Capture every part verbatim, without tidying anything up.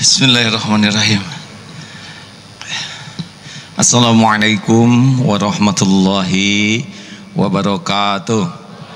Bismillahirrahmanirrahim. Assalamualaikum warahmatullahi wabarakatuh.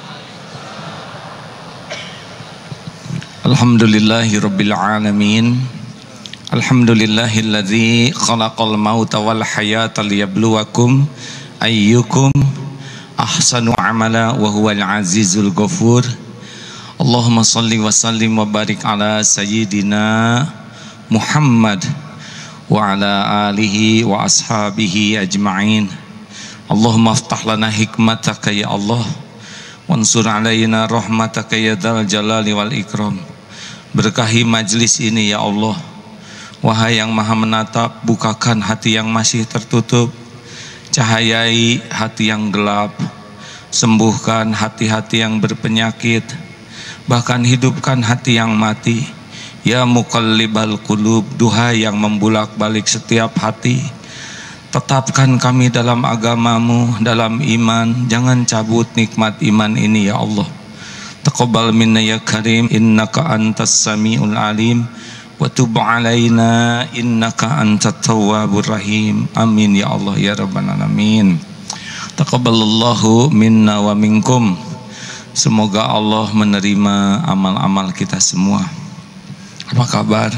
Alhamdulillahirabbil alamin. Alhamdulillahilladzi khalaqal mauta wal hayata liyabluwakum ayyukum ahsanu amala wa huwal azizul ghafur. Allahumma salli wa sallim wa barik ala sayyidina Muhammad wa ala alihi wa ashabihi ajma'in. Allahumma aftah lana hikmataka ya Allah, wansur alaina rahmataka ya dzal jalali wal ikram. Berkahi majlis ini ya Allah. Wahai yang maha menatap, bukakan hati yang masih tertutup, cahayai hati yang gelap, sembuhkan hati-hati yang berpenyakit, bahkan hidupkan hati yang mati. Ya muqallibal qulub, duhai yang membulak-balik setiap hati, tetapkan kami dalam agamamu, dalam iman. Jangan cabut nikmat iman ini ya Allah. Taqabbal minna ya karim, innaka antas samiul alim, wa tub alaina innaka antat tawwabur rahim. Amin ya Allah ya rabbal alamin. Taqabbalallahu minna wa minkum. Semoga Allah menerima amal-amal kita semua. Apa kabar?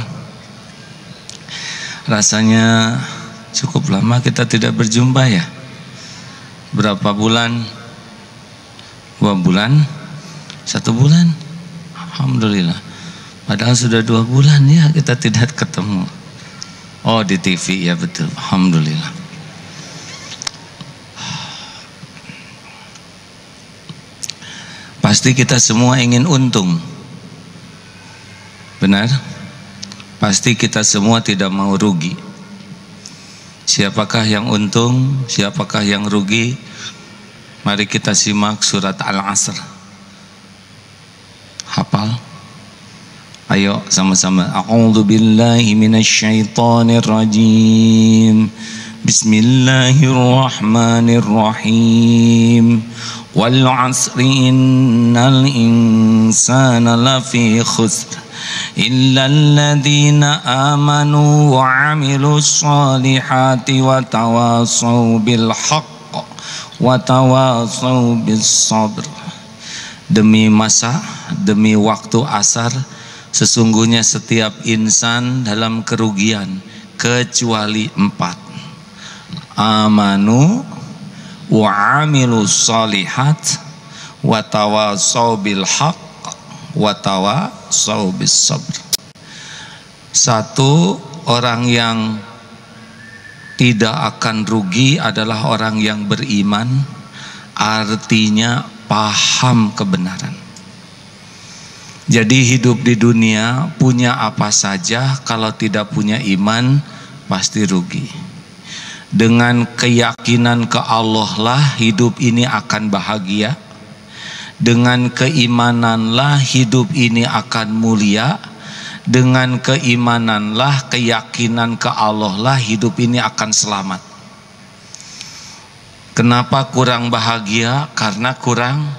Rasanya cukup lama kita tidak berjumpa ya. Berapa bulan? Dua bulan? Satu bulan? Alhamdulillah. Padahal sudah dua bulan ya kita tidak ketemu. Oh di T V ya betul. Alhamdulillah. Pasti kita semua ingin untung. Benar? Pasti kita semua tidak mau rugi. Siapakah yang untung, siapakah yang rugi? Mari kita simak surat Al-Asr. Hafal? Ayo sama-sama. A'udzu billahi minasyaitonir rajim. Bismillahirrahmanirrahim. Wal 'asri innal insana lafi khusr illa alladziina aamanu wa 'amilus shalihati wa tawassaw bil haqq wa tawassaw bis sabr. Demi masa, demi waktu asar, sesungguhnya setiap insan dalam kerugian kecuali empat: amanu wa amilus shalihat wa tawassaw bil haqq wa tawassaw bis sabr. Satu, orang yang tidak akan rugi adalah orang yang beriman, artinya paham kebenaran. Jadi hidup di dunia punya apa saja, kalau tidak punya iman pasti rugi. Dengan keyakinan ke Allah lah hidup ini akan bahagia. Dengan keimananlah hidup ini akan mulia. Dengan keimananlah, keyakinan ke Allah lah hidup ini akan selamat. Kenapa kurang bahagia? Karena kurang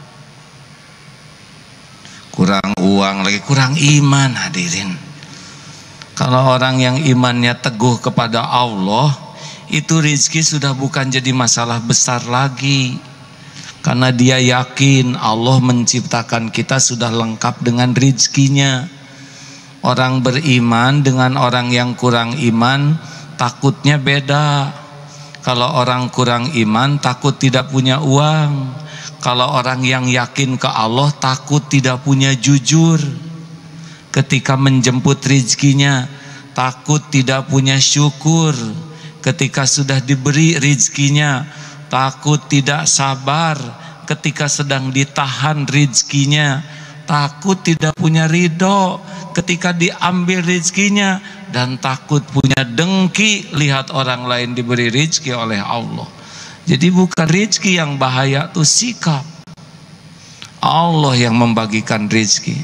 kurang uang, lagi kurang iman. Hadirin, kalau orang yang imannya teguh kepada Allah, itu rezeki sudah bukan jadi masalah besar lagi. Karena dia yakin Allah menciptakan kita sudah lengkap dengan rezekinya. Orang beriman dengan orang yang kurang iman takutnya beda. Kalau orang kurang iman takut tidak punya uang. Kalau orang yang yakin ke Allah takut tidak punya jujur ketika menjemput rezekinya, takut tidak punya syukur ketika sudah diberi rezekinya, takut tidak sabar ketika sedang ditahan rezekinya, takut tidak punya ridho ketika diambil rezekinya, dan takut punya dengki lihat orang lain diberi rezeki oleh Allah. Jadi bukan rezeki yang bahaya, tuh sikap. Allah yang membagikan rezeki.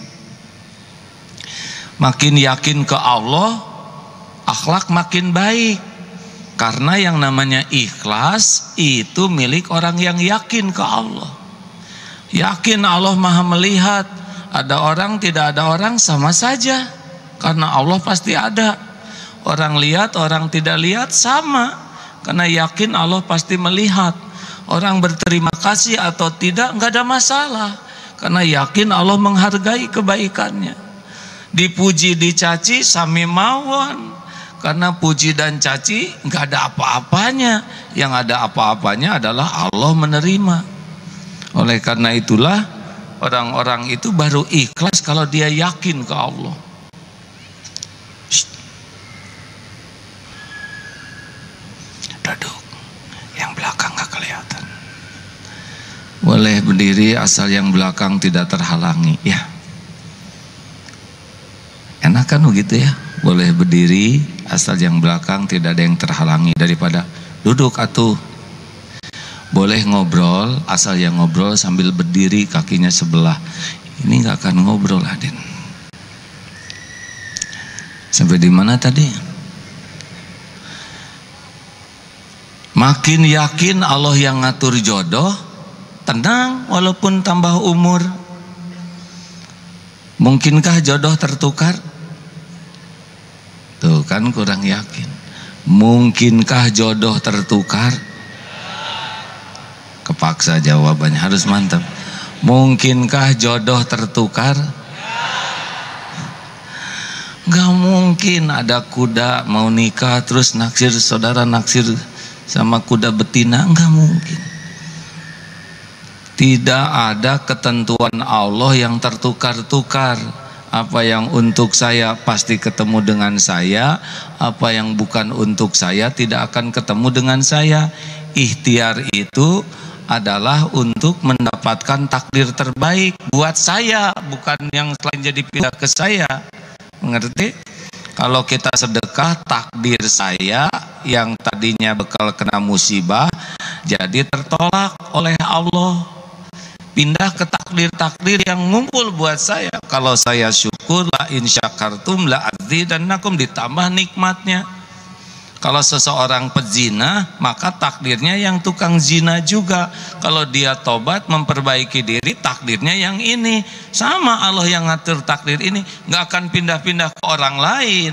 Makin yakin ke Allah, akhlak makin baik. Karena yang namanya ikhlas itu milik orang yang yakin ke Allah. Yakin Allah maha melihat. Ada orang, tidak ada orang, sama saja. Karena Allah pasti ada. Orang lihat, orang tidak lihat sama. Karena yakin Allah pasti melihat. Orang berterima kasih atau tidak nggak ada masalah. Karena yakin Allah menghargai kebaikannya. Dipuji dicaci sami mawon. Karena puji dan caci nggak ada apa-apanya. Yang ada apa-apanya adalah Allah menerima. Oleh karena itulah orang-orang itu baru ikhlas kalau dia yakin ke Allah. Duduk, yang belakang nggak kelihatan. Boleh berdiri asal yang belakang tidak terhalangi. Ya, enak kan begitu ya? Boleh berdiri asal yang belakang tidak ada yang terhalangi daripada duduk atuh. Boleh ngobrol asal yang ngobrol sambil berdiri kakinya sebelah. Ini nggak akan ngobrol, Aden. Sampai di mana tadi? Makin yakin Allah yang ngatur jodoh, tenang walaupun tambah umur. Mungkinkah jodoh tertukar? Tuh kan kurang yakin. Mungkinkah jodoh tertukar? Kepaksa jawabannya, harus mantap. Mungkinkah jodoh tertukar? Gak mungkin ada kuda mau nikah terus naksir saudara naksir sama kuda betina, gak mungkin. Tidak ada ketentuan Allah yang tertukar-tukar. Apa yang untuk saya pasti ketemu dengan saya, apa yang bukan untuk saya tidak akan ketemu dengan saya. Ikhtiar itu adalah untuk mendapatkan takdir terbaik buat saya, bukan yang selain jadi pindah ke saya. Mengerti? Kalau kita sedekah, takdir saya yang tadinya bakal kena musibah jadi tertolak oleh Allah. Pindah ke takdir-takdir yang ngumpul buat saya. Kalau saya syukur, la in syakartum la azidannakum, ditambah nikmatnya. Kalau seseorang pezina, maka takdirnya yang tukang zina juga. Kalau dia tobat memperbaiki diri, takdirnya yang ini. Sama Allah yang ngatur takdir ini, nggak akan pindah-pindah ke orang lain.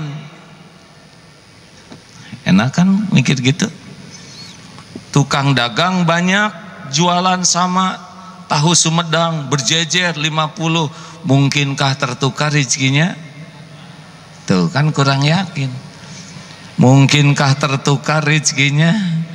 Enak kan mikir gitu? Tukang dagang banyak, jualan sama. Tahu Sumedang berjejer lima puluh, mungkinkah tertukar rezekinya? Tuh kan kurang yakin. Mungkinkah tertukar rezekinya?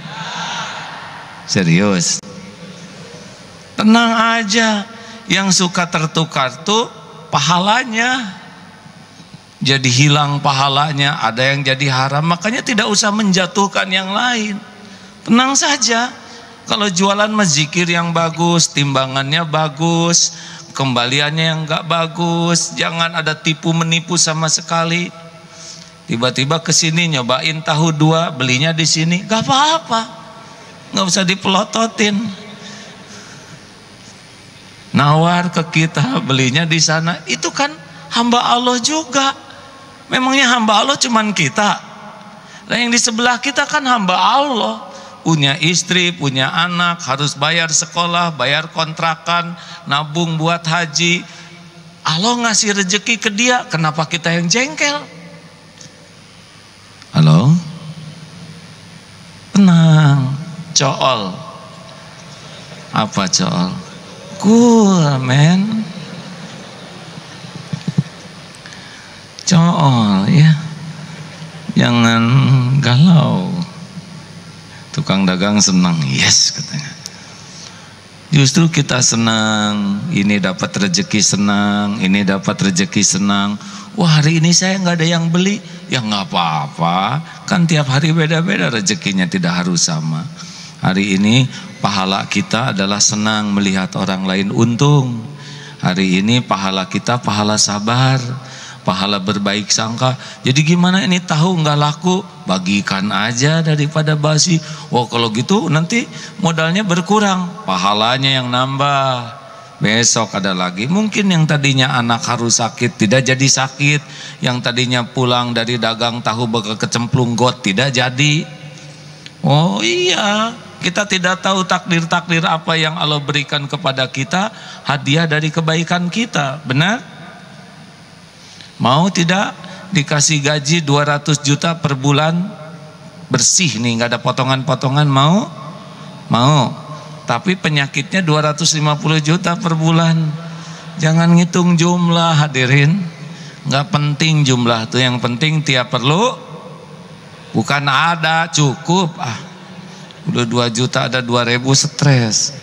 Serius. Tenang aja. Yang suka tertukar tuh pahalanya. Jadi hilang pahalanya, ada yang jadi haram. Makanya tidak usah menjatuhkan yang lain. Tenang saja. Kalau jualan mah zikir yang bagus, timbangannya bagus, kembaliannya yang enggak bagus, jangan ada tipu menipu sama sekali. Tiba-tiba kesini nyobain tahu dua, belinya di sini, gak apa-apa, nggak usah dipelototin. Nawar ke kita, belinya di sana, itu kan hamba Allah juga. Memangnya hamba Allah cuman kita? Nah yang di sebelah kita kan hamba Allah. Punya istri, punya anak, harus bayar sekolah, bayar kontrakan, nabung buat haji. Allah ngasih rezeki ke dia, kenapa kita yang jengkel? Halo? Tenang, cool. Apa cool? Cool, man. Cool, ya. Jangan galau. Tukang dagang senang, yes katanya. Justru kita senang, ini dapat rezeki senang, ini dapat rezeki senang. Wah hari ini saya nggak ada yang beli, ya nggak apa-apa. Kan tiap hari beda-beda rezekinya, tidak harus sama. Hari ini pahala kita adalah senang melihat orang lain untung. Hari ini pahala kita pahala sabar, pahala berbaik sangka. Jadi gimana ini tahu nggak laku, bagikan aja daripada basi. Oh kalau gitu nanti modalnya berkurang, pahalanya yang nambah. Besok ada lagi. Mungkin yang tadinya anak harus sakit tidak jadi sakit, yang tadinya pulang dari dagang tahu bakal kecemplung got tidak jadi. Oh iya, kita tidak tahu takdir-takdir apa yang Allah berikan kepada kita, hadiah dari kebaikan kita. Benar? Mau tidak? dikasih gaji dua ratus juta per bulan bersih nih, nggak ada potongan-potongan, mau? Mau. Tapi penyakitnya dua ratus lima puluh juta per bulan. Jangan ngitung jumlah hadirin, nggak penting jumlah tuh, yang penting tiap perlu, bukan ada cukup. Ah, udah dua juta ada dua ribu stres.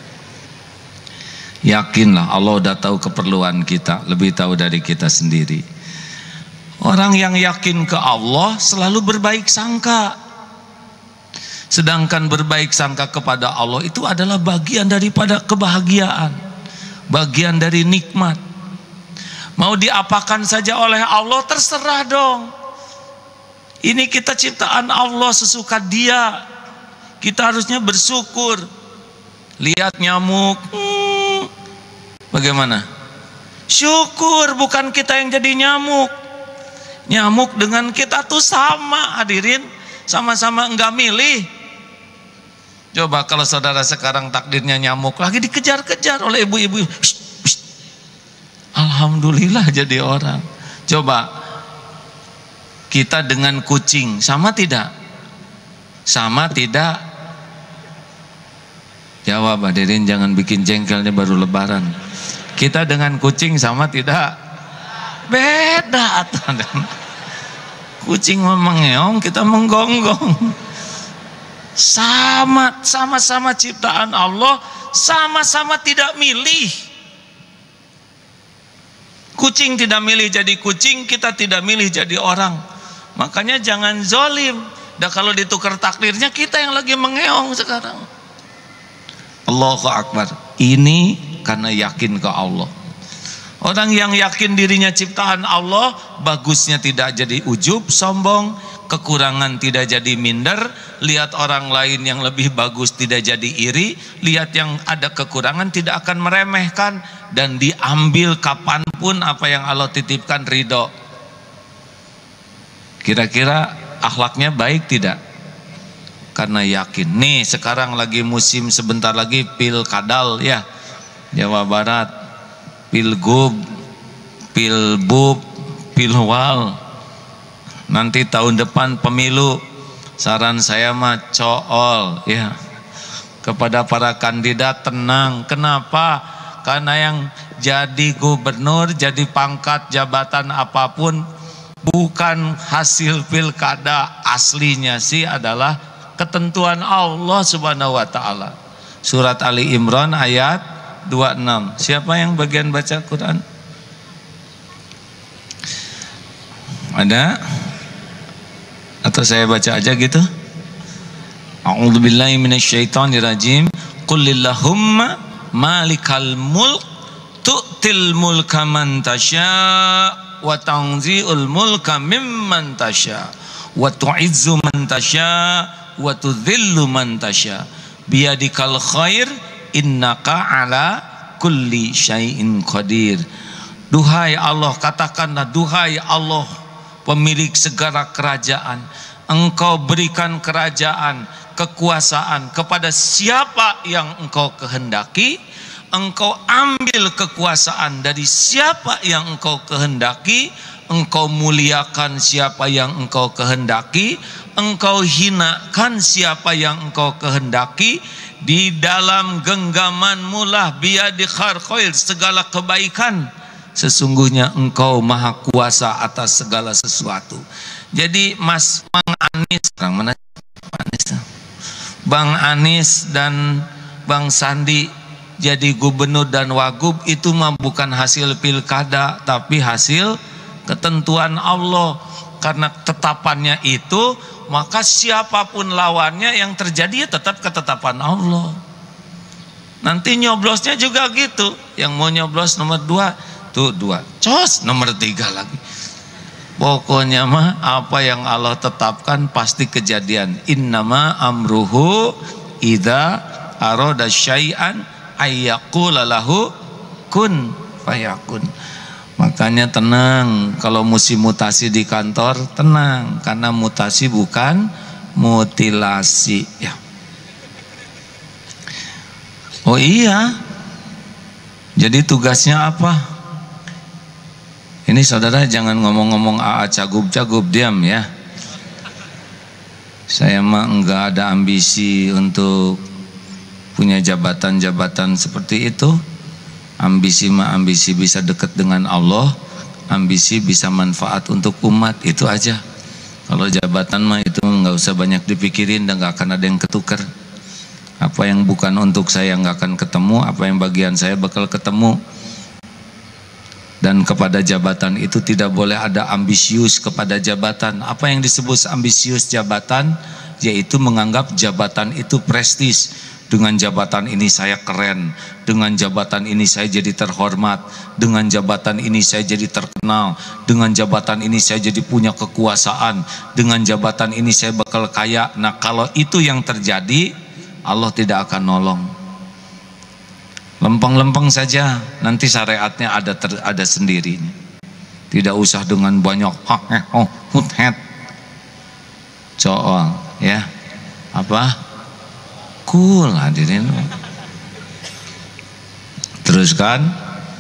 Yakinlah Allah udah tahu keperluan kita, lebih tahu dari kita sendiri. Orang yang yakin ke Allah selalu berbaik sangka. Sedangkan berbaik sangka kepada Allah itu adalah bagian daripada kebahagiaan, bagian dari nikmat. Mau diapakan saja oleh Allah terserah dong. Ini kita ciptaan Allah, sesuka Dia. Kita harusnya bersyukur. Lihat nyamuk, hmm, bagaimana? Syukur, bukan kita yang jadi nyamuk. Nyamuk dengan kita tuh sama hadirin, sama-sama enggak milih. Coba kalau saudara sekarang takdirnya nyamuk, lagi dikejar-kejar oleh ibu-ibu, alhamdulillah jadi orang. Coba kita dengan kucing sama tidak? Sama tidak? Jawab hadirin, jangan bikin jengkelnya baru lebaran. Kita dengan kucing sama tidak? Beda. Kucing mengeong, kita menggonggong. Sama, sama-sama ciptaan Allah, sama-sama tidak milih. Kucing tidak milih jadi kucing, kita tidak milih jadi orang. Makanya jangan zolim. Dan kalau ditukar takdirnya, kita yang lagi mengeong sekarang. Allahu Akbar. Ini karena yakin ke Allah. Orang yang yakin dirinya ciptaan Allah, bagusnya tidak jadi ujub, sombong, kekurangan tidak jadi minder, lihat orang lain yang lebih bagus tidak jadi iri, lihat yang ada kekurangan tidak akan meremehkan, dan diambil kapanpun apa yang Allah titipkan, ridho. Kira-kira akhlaknya baik tidak? Karena yakin. Nih sekarang lagi musim, sebentar lagi pilkadal ya, Jawa Barat, pilgub, pilbub, pilwal. Nanti tahun depan pemilu. Saran saya mah cool ya, kepada para kandidat tenang. Kenapa? Karena yang jadi gubernur, jadi pangkat jabatan apapun, bukan hasil pilkada, aslinya sih adalah ketentuan Allah Subhanahu wa taala. Surat Ali Imran ayat dua puluh enam. Siapa yang bagian baca Quran? Ada? Atau saya baca aja gitu? A'udzubillahi minasyaitonirrajim. Qulillahumma malikal mulk tu'til mulka man tasya wa tanzi'ul mulka mimman tasya wa tu'izzu man tasya wa tudhillu man tasya biyadikal khair innaka ala kulli syai'in qadir. Duhai Allah, katakanlah, duhai Allah pemilik segala kerajaan, Engkau berikan kerajaan, kekuasaan kepada siapa yang Engkau kehendaki, Engkau ambil kekuasaan dari siapa yang Engkau kehendaki, Engkau muliakan siapa yang Engkau kehendaki, Engkau hinakan siapa yang Engkau kehendaki. Di dalam genggaman-Mu lah biyadikal khair, segala kebaikan. Sesungguhnya Engkau maha kuasa atas segala sesuatu. Jadi Mas Bang Anis, orang mana? Anis, Bang Anis dan Bang Sandi jadi gubernur dan wagub, itu mah bukan hasil pilkada, tapi hasil ketentuan Allah. Karena tetapannya itu, maka siapapun lawannya yang terjadi ya tetap ketetapan Allah. Nanti nyoblosnya juga gitu. Yang mau nyoblos nomor dua, tuh dua, cos nomor tiga lagi. Pokoknya mah apa yang Allah tetapkan pasti kejadian. Innama amruhu idza arada syai'an ayyaqula lahu kun fayakun. Makanya tenang kalau musim mutasi di kantor, tenang, karena mutasi bukan mutilasi ya. Oh iya. Jadi tugasnya apa? Ini saudara jangan ngomong-ngomong aa cagup-cagup, diam ya. Saya mah enggak ada ambisi untuk punya jabatan-jabatan seperti itu. Ambisi mah ambisi bisa dekat dengan Allah, ambisi bisa manfaat untuk umat, itu aja. Kalau jabatan mah itu nggak usah banyak dipikirin dan nggak akan ada yang ketukar. Apa yang bukan untuk saya nggak akan ketemu, apa yang bagian saya bakal ketemu. Dan kepada jabatan itu tidak boleh ada ambisius kepada jabatan. Apa yang disebut ambisius jabatan? Yaitu menganggap jabatan itu prestis. Dengan jabatan ini saya keren, dengan jabatan ini saya jadi terhormat, dengan jabatan ini saya jadi terkenal, dengan jabatan ini saya jadi punya kekuasaan, dengan jabatan ini saya bakal kaya. Nah, kalau itu yang terjadi, Allah tidak akan nolong. Lempeng-lempeng saja, nanti syariatnya ada ter, ada sendirinya. Tidak usah dengan banyak oh huthet cool ya. Apa? Cool hadirin. Teruskan.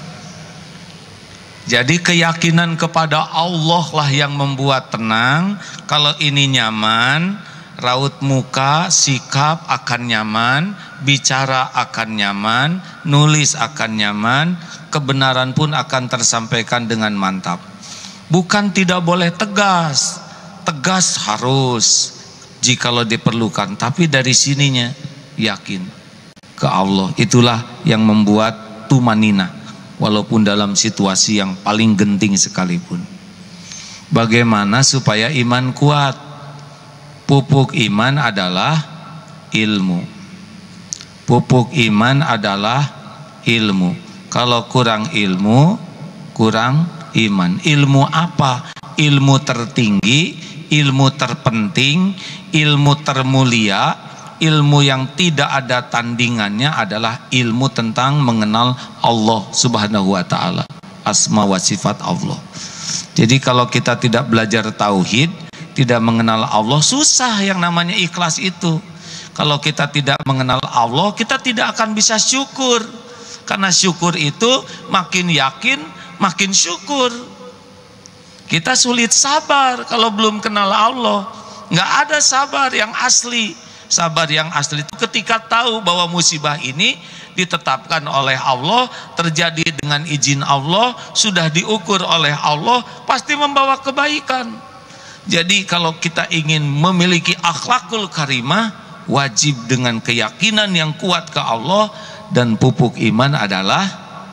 Jadi keyakinan kepada Allah lah yang membuat tenang. Kalau ini nyaman, raut muka, sikap akan nyaman, bicara akan nyaman, nulis akan nyaman, kebenaran pun akan tersampaikan dengan mantap. Bukan tidak boleh tegas, tegas harus jikalau diperlukan, tapi dari sininya yakin ke Allah. Itulah yang membuat tumanina, walaupun dalam situasi yang paling genting sekalipun. Bagaimana supaya iman kuat? Pupuk iman adalah ilmu. Pupuk iman adalah ilmu. Kalau kurang ilmu, kurang iman. Ilmu apa? Ilmu tertinggi, ilmu terpenting, ilmu termulia, ilmu yang tidak ada tandingannya adalah ilmu tentang mengenal Allah Subhanahu wa taala, asma wa sifat Allah. Jadi kalau kita tidak belajar tauhid, tidak mengenal Allah, susah yang namanya ikhlas itu. Kalau kita tidak mengenal Allah, kita tidak akan bisa syukur. Karena syukur itu makin yakin, makin syukur. Kita sulit sabar kalau belum kenal Allah. Nggak ada sabar yang asli. Sabar yang asli itu ketika tahu bahwa musibah ini ditetapkan oleh Allah, terjadi dengan izin Allah, sudah diukur oleh Allah, pasti membawa kebaikan. Jadi kalau kita ingin memiliki akhlakul karimah, wajib dengan keyakinan yang kuat ke Allah, dan pupuk iman adalah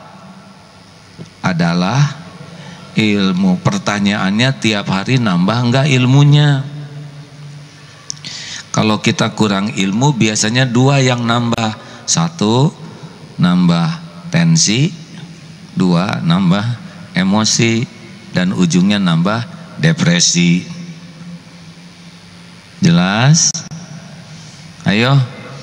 adalah ilmu. Pertanyaannya, tiap hari nambah enggak ilmunya? Kalau kita kurang ilmu, biasanya dua yang nambah. Satu, nambah tensi. Dua, nambah emosi. Dan ujungnya nambah depresi. Jelas? Ayo.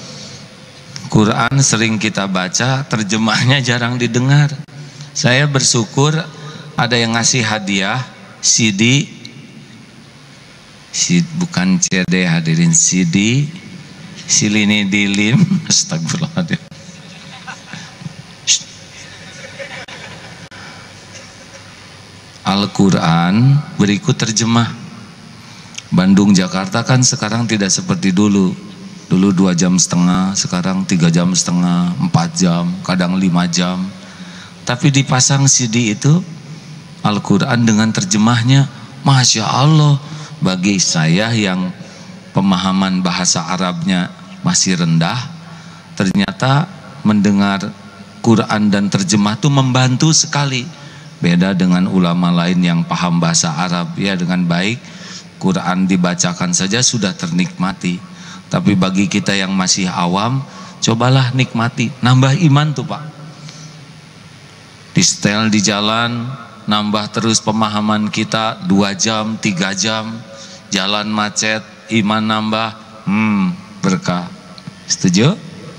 Quran sering kita baca, terjemahnya jarang didengar. Saya bersyukur ada yang ngasih hadiah C D, C, bukan C D hadirin, C D Silini Dilim. Astagfirullahaladzim. Al-Quran berikut terjemah. Bandung Jakarta kan sekarang tidak seperti dulu. Dulu dua jam setengah, sekarang tiga jam setengah, empat jam, kadang lima jam. Tapi dipasang C D itu Al-Quran dengan terjemahnya, Masya Allah. Bagi saya yang pemahaman bahasa Arabnya masih rendah, ternyata mendengar Quran dan terjemah itu membantu sekali. Beda dengan ulama lain yang paham bahasa Arab, ya dengan baik, Quran dibacakan saja sudah ternikmati. Tapi bagi kita yang masih awam, cobalah nikmati, nambah iman tuh Pak. Di setel di jalan, nambah terus pemahaman kita, dua jam, tiga jam, jalan macet, iman nambah, hmm, berkah. Setuju?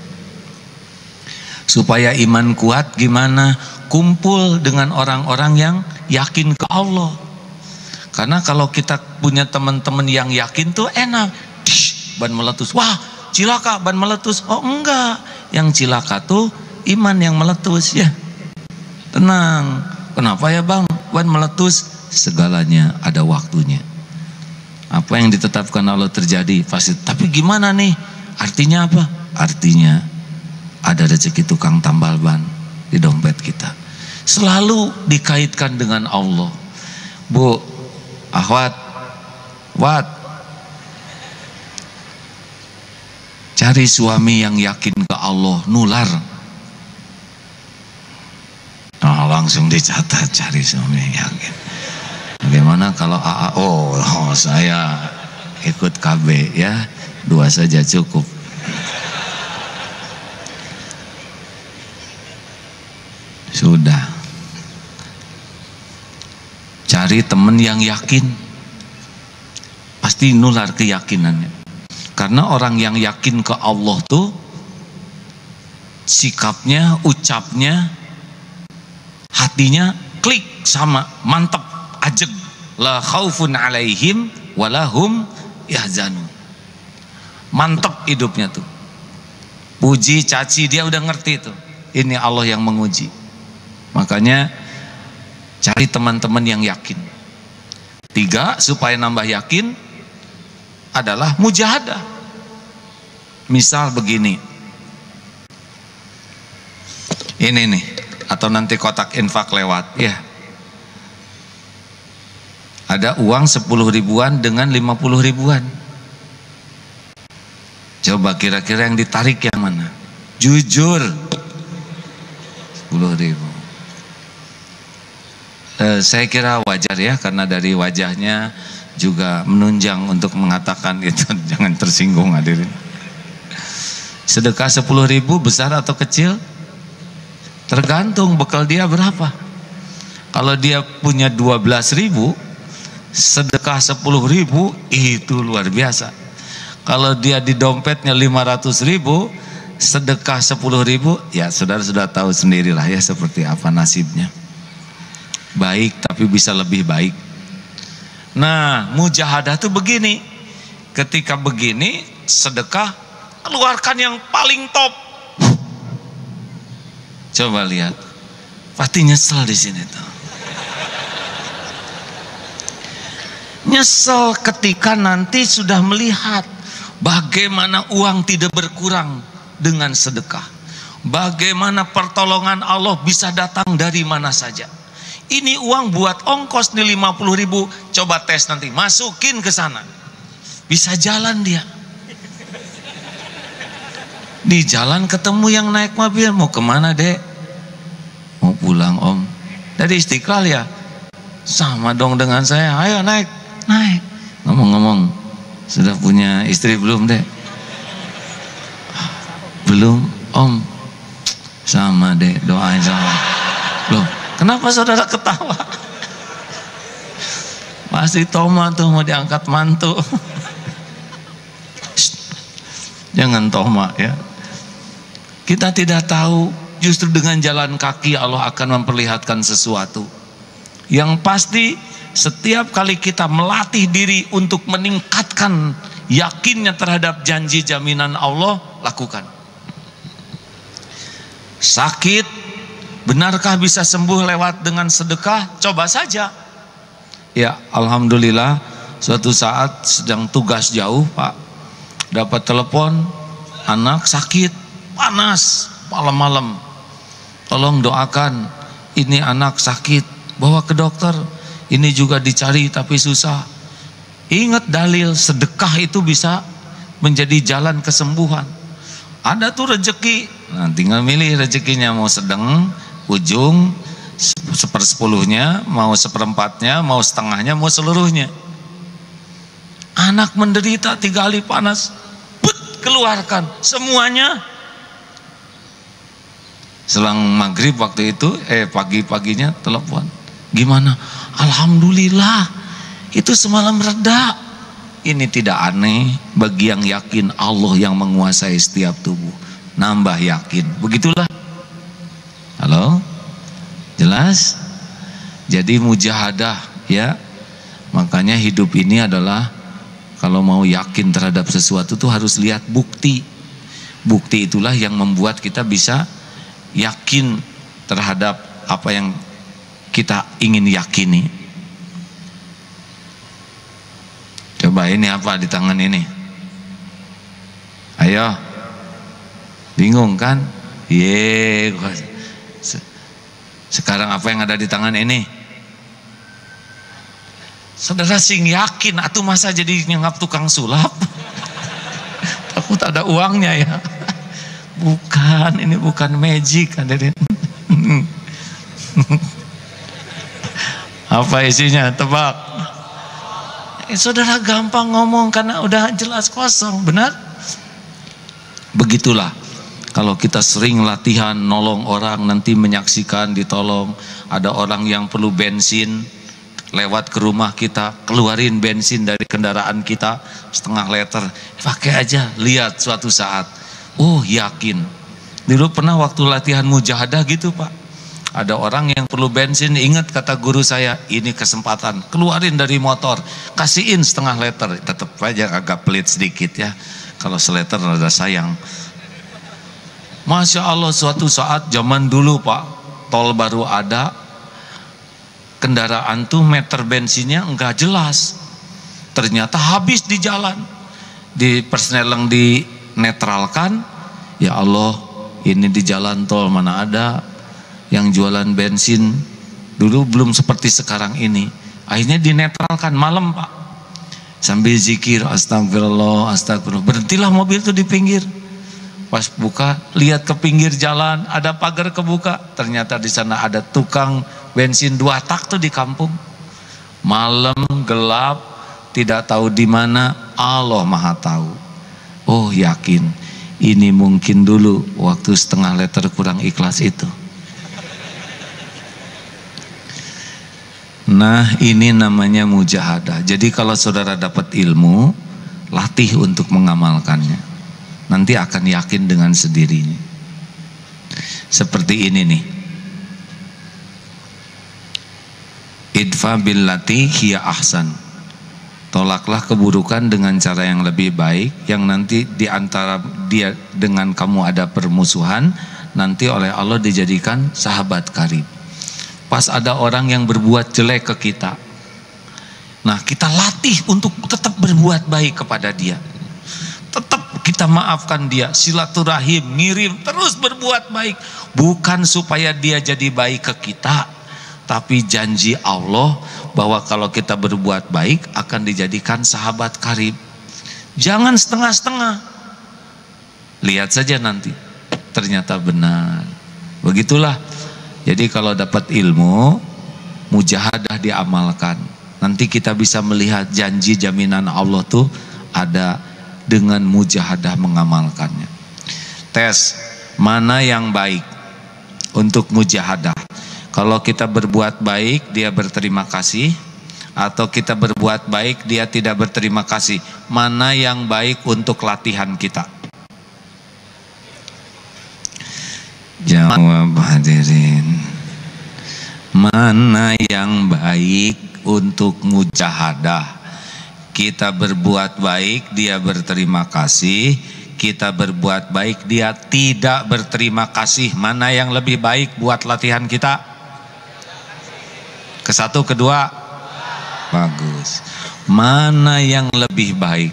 Supaya iman kuat gimana? Kumpul dengan orang-orang yang yakin ke Allah. Karena kalau kita punya teman-teman yang yakin tuh enak. Dish, ban meletus, wah cilaka ban meletus. Oh enggak, yang cilaka tuh iman yang meletus ya. Tenang. Kenapa ya bang? wan meletus, segalanya ada waktunya. Apa yang ditetapkan Allah terjadi pasti. Tapi gimana nih? Artinya apa? Artinya ada rezeki tukang tambal ban di dompet kita. Selalu dikaitkan dengan Allah. Bu, akhwat, wat, cari suami yang yakin ke Allah, nular. Nah, langsung dicatat, cari suami yang yakin. Bagaimana kalau A A? Oh, oh saya ikut K B ya, dua saja cukup. Sudah. Cari teman yang yakin, pasti nular keyakinannya. Karena orang yang yakin ke Allah tuh sikapnya, ucapnya, hatinya klik sama, mantep, ajeg. La khaufun alaihim walahum yahzanun. Mantep hidupnya tuh. Puji, caci, dia udah ngerti tuh. Ini Allah yang menguji. Makanya cari teman-teman yang yakin. Tiga, supaya nambah yakin adalah mujahadah. Misal begini. Ini nih, atau nanti kotak infak lewat ya. Ada uang sepuluh ribuan dengan lima puluh ribuan. Coba kira-kira yang ditarik yang mana? Jujur. sepuluh ribu. Eh, saya kira wajar ya, karena dari wajahnya juga menunjang untuk mengatakan itu. Jangan tersinggung hadirin. Sedekah sepuluh ribu besar atau kecil? Tergantung bekal dia berapa. Kalau dia punya dua belas ribu, sedekah sepuluh ribu itu luar biasa. Kalau dia di dompetnya lima ratus ribu, sedekah sepuluh ribu, ya saudara sudah tahu sendirilah ya seperti apa nasibnya. Baik tapi bisa lebih baik. Nah, mujahadah tuh begini. Ketika begini, sedekah keluarkan yang paling top. Coba lihat, pasti nyesel di sini tuh. Nyesel ketika nanti sudah melihat bagaimana uang tidak berkurang dengan sedekah. Bagaimana pertolongan Allah bisa datang dari mana saja. Ini uang buat ongkos nih lima puluh ribu, coba tes nanti, masukin ke sana. Bisa jalan dia. Di jalan ketemu yang naik mobil, mau kemana dek? Mau pulang om. Dari Istiqlal ya? Sama dong dengan saya, ayo naik. Naik. Ngomong-ngomong, sudah punya istri belum dek? Belum om. Sama dek, doain sama. Loh, kenapa saudara ketawa? Pasti Toma tuh mau diangkat mantu. Jangan Toma ya. Kita tidak tahu, justru dengan jalan kaki Allah akan memperlihatkan sesuatu. Yang pasti setiap kali kita melatih diri untuk meningkatkan yakinnya terhadap janji jaminan Allah, lakukan. Sakit, benarkah bisa sembuh lewat dengan sedekah? Coba saja. Ya, alhamdulillah suatu saat sedang tugas jauh, Pak, dapat telepon, anak sakit, panas, malam-malam. Tolong doakan, ini anak sakit, bawa ke dokter. Ini juga dicari tapi susah. Ingat dalil, sedekah itu bisa menjadi jalan kesembuhan. Ada tuh rezeki, nah tinggal milih rezekinya, mau sedang, ujung, sepersepuluhnya, mau seperempatnya, mau setengahnya, mau seluruhnya. Anak menderita tiga kali panas, put, keluarkan semuanya. Selang maghrib waktu itu, eh pagi-paginya telepon, gimana? Alhamdulillah, itu semalam reda. Ini tidak aneh bagi yang yakin Allah yang menguasai setiap tubuh. Nambah yakin, begitulah. Halo, jelas? Jadi mujahadah ya. Makanya hidup ini adalah, kalau mau yakin terhadap sesuatu tuh harus lihat bukti. Bukti itulah yang membuat kita bisa yakin terhadap apa yang kita ingin yakini. Coba ini apa di tangan ini? Ayo. Bingung kan? Ye. Sekarang apa yang ada di tangan ini? Saudara sing yakin atuh masa jadi nyangap tukang sulap? Takut ada uangnya ya. Bukan, ini bukan magic, hadirin. Apa isinya? Tebak. Eh, saudara gampang ngomong karena udah jelas kosong, benar? Begitulah. Kalau kita sering latihan nolong orang, nanti menyaksikan ditolong. Ada orang yang perlu bensin, lewat ke rumah kita, keluarin bensin dari kendaraan kita setengah liter, pakai aja, lihat suatu saat, oh yakin. Dulu pernah waktu latihan mujahadah gitu Pak, ada orang yang perlu bensin, ingat kata guru saya, ini kesempatan, keluarin dari motor, kasihin setengah liter, tetap aja agak pelit sedikit ya, kalau seliter rada sayang. Masya Allah, suatu saat zaman dulu Pak, tol baru ada, kendaraan tuh meter bensinnya enggak jelas, ternyata habis di jalan, di persneleng dinetralkan. Ya Allah, ini di jalan tol mana ada yang jualan bensin, dulu belum seperti sekarang ini. Akhirnya dinetralkan malam Pak, sambil zikir astagfirullah astagfirullah, berhentilah mobil tuh di pinggir. Pas buka, lihat ke pinggir jalan, ada pagar kebuka, ternyata di sana ada tukang bensin dua tak tuh di kampung. Malam gelap, tidak tahu di mana, Allah Maha tahu. Oh yakin, ini mungkin dulu waktu setengah liter kurang ikhlas itu. Nah ini namanya mujahadah. Jadi kalau saudara dapat ilmu, latih untuk mengamalkannya. Nanti akan yakin dengan sendirinya. Seperti ini nih. Idfa billati hiya ahsan. Tolaklah keburukan dengan cara yang lebih baik, yang nanti di antara dia dengan kamu ada permusuhan, nanti oleh Allah dijadikan sahabat karib. Pas ada orang yang berbuat jelek ke kita, nah kita latih untuk tetap berbuat baik kepada dia. Tetap kita maafkan dia, silaturahim, ngirim, terus berbuat baik. Bukan supaya dia jadi baik ke kita, tapi janji Allah bahwa kalau kita berbuat baik akan dijadikan sahabat karib. Jangan setengah-setengah. Lihat saja nanti, ternyata benar. Begitulah. Jadi kalau dapat ilmu, mujahadah diamalkan. Nanti kita bisa melihat janji jaminan Allah tuh ada dengan mujahadah mengamalkannya. Tes mana yang baik untuk mujahadah. Kalau kita berbuat baik dia berterima kasih, atau kita berbuat baik dia tidak berterima kasih, mana yang baik untuk latihan kita? Jawab hadirin, mana yang baik untuk mujahadah? Kita berbuat baik dia berterima kasih, kita berbuat baik dia tidak berterima kasih, mana yang lebih baik buat latihan kita? Ke satu, kedua, bagus. Mana yang lebih baik?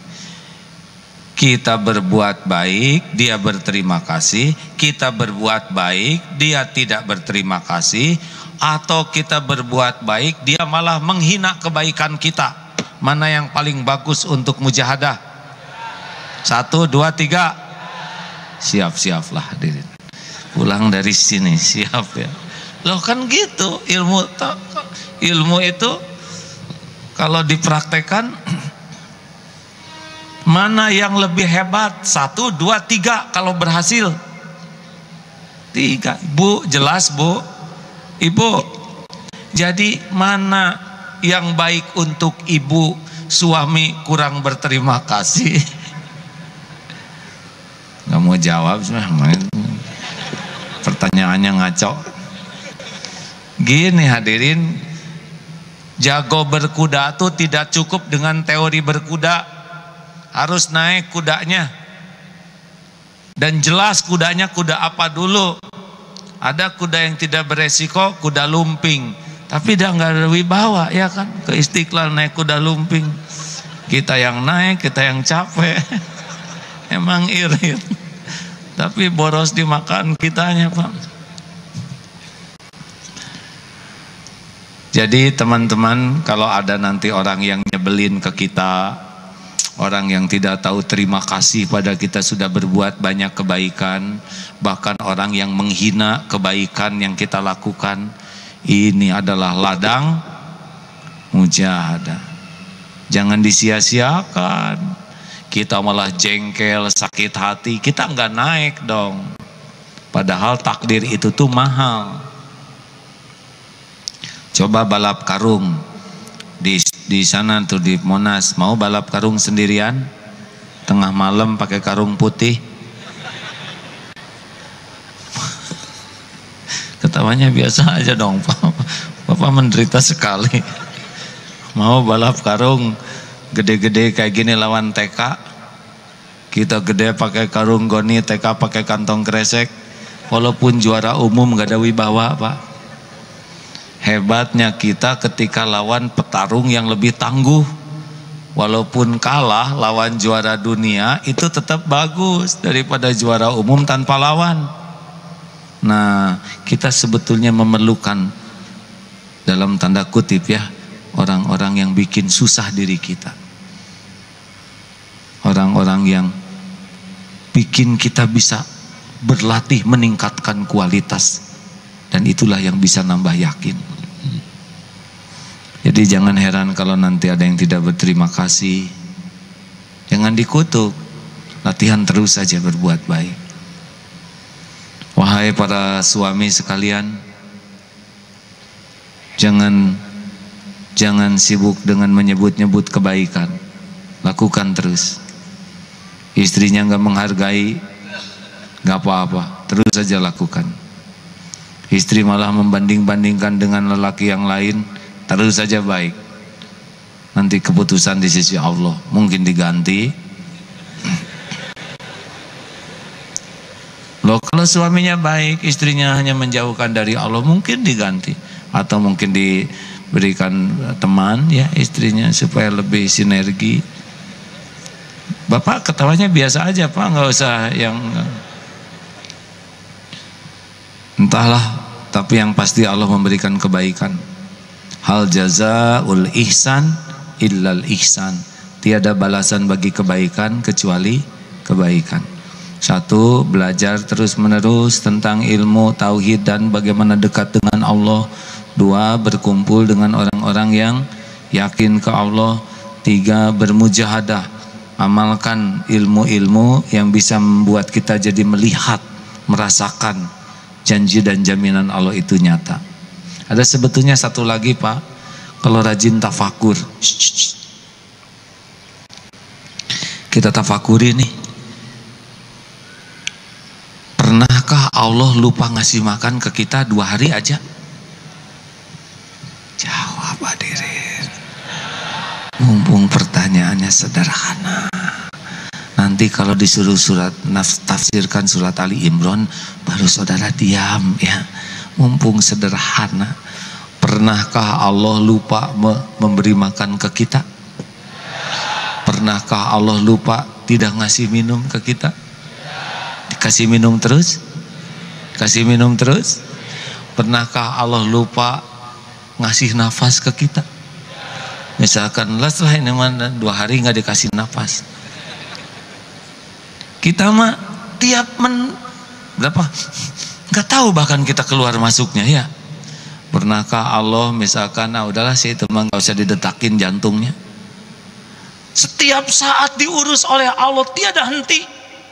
Kita berbuat baik dia berterima kasih, kita berbuat baik dia tidak berterima kasih, atau kita berbuat baik dia malah menghina kebaikan kita? Mana yang paling bagus untuk mujahadah? Satu, dua, tiga. Siap-siaplah hadirin. Pulang dari sini siap ya. Loh kan gitu ilmu. Ilmu itu kalau dipraktekkan, mana yang lebih hebat? Satu, dua, tiga. Kalau berhasil tiga. Bu, jelas Bu? Ibu, jadi mana yang baik untuk ibu suami kurang berterima kasih? Gak mau jawab, pertanyaannya ngaco. Gini hadirin, jago berkuda tuh tidak cukup dengan teori berkuda, harus naik kudanya dan jelas kudanya kuda apa dulu. Ada kuda yang tidak beresiko, kuda lumping, tapi dia nggak ada wibawa, ya kan? Ke Istiqlal naik kuda lumping, kita yang naik, kita yang capek. Emang irit, tapi boros dimakan kitanya, Pak. Jadi teman-teman, kalau ada nanti orang yang nyebelin ke kita, orang yang tidak tahu terima kasih pada kita sudah berbuat banyak kebaikan, bahkan orang yang menghina kebaikan yang kita lakukan, ini adalah ladang mujahadah. Jangan disia-siakan. Kita malah jengkel, sakit hati, kita nggak naik dong. Padahal takdir itu tuh mahal. Coba balap karung di di sana tuh di Monas, mau balap karung sendirian tengah malam pakai karung putih? Ketawanya biasa aja dong, Pak. Bapak menderita sekali. Mau balap karung gede-gede kayak gini lawan T K, kita gede pakai karung goni, T K pakai kantong kresek, walaupun juara umum gak ada wibawa, Pak. Hebatnya kita ketika lawan petarung yang lebih tangguh, walaupun kalah lawan juara dunia, itu tetap bagus daripada juara umum tanpa lawan. Nah, kita sebetulnya memerlukan, dalam tanda kutip ya, orang-orang yang bikin susah diri kita, orang-orang yang bikin kita bisa berlatih meningkatkan kualitas, dan itulah yang bisa nambah yakin. Jadi jangan heran kalau nanti ada yang tidak berterima kasih. Jangan dikutuk, latihan terus saja berbuat baik. Wahai para suami sekalian, jangan jangan sibuk dengan menyebut-nyebut kebaikan, lakukan terus. Istrinya nggak menghargai, nggak apa-apa, terus saja lakukan. Istri malah membanding-bandingkan dengan lelaki yang lain, terus saja baik. Nanti keputusan di sisi Allah, mungkin diganti. Loh, kalau suaminya baik, istrinya hanya menjauhkan dari Allah, mungkin diganti, atau mungkin diberikan teman ya istrinya supaya lebih sinergi. Bapak ketawanya biasa aja, Pak, nggak usah yang entahlah, tapi yang pasti Allah memberikan kebaikan. Hal jazaul ihsan illal ihsan. Tiada balasan bagi kebaikan kecuali kebaikan. Satu, belajar terus menerus tentang ilmu tauhid dan bagaimana dekat dengan Allah. Dua, berkumpul dengan orang-orang yang yakin ke Allah. Tiga, bermujahadah, amalkan ilmu-ilmu yang bisa membuat kita jadi melihat, merasakan janji dan jaminan Allah itu nyata. Ada sebetulnya satu lagi, Pak, kalau rajin tafakur, kita tafakuri nih, pernahkah Allah lupa ngasih makan ke kita dua hari aja? Jawab hadirin. Mumpung pertanyaannya sederhana, nanti kalau disuruh surat tafsirkan surat Ali Imran, baru saudara diam ya. Mumpung sederhana, pernahkah Allah lupa me memberi makan ke kita? Pernahkah Allah lupa tidak ngasih minum ke kita? Dikasih minum terus? Kasih minum terus? Pernahkah Allah lupa ngasih nafas ke kita? Misalkan lah setelah ini dua hari nggak dikasih nafas, kita mah tiap men berapa nggak tahu bahkan kita keluar masuknya ya. Pernahkah Allah misalkan, nah udahlah sih itu mah nggak usah didetakin jantungnya. Setiap saat diurus oleh Allah, tiada henti.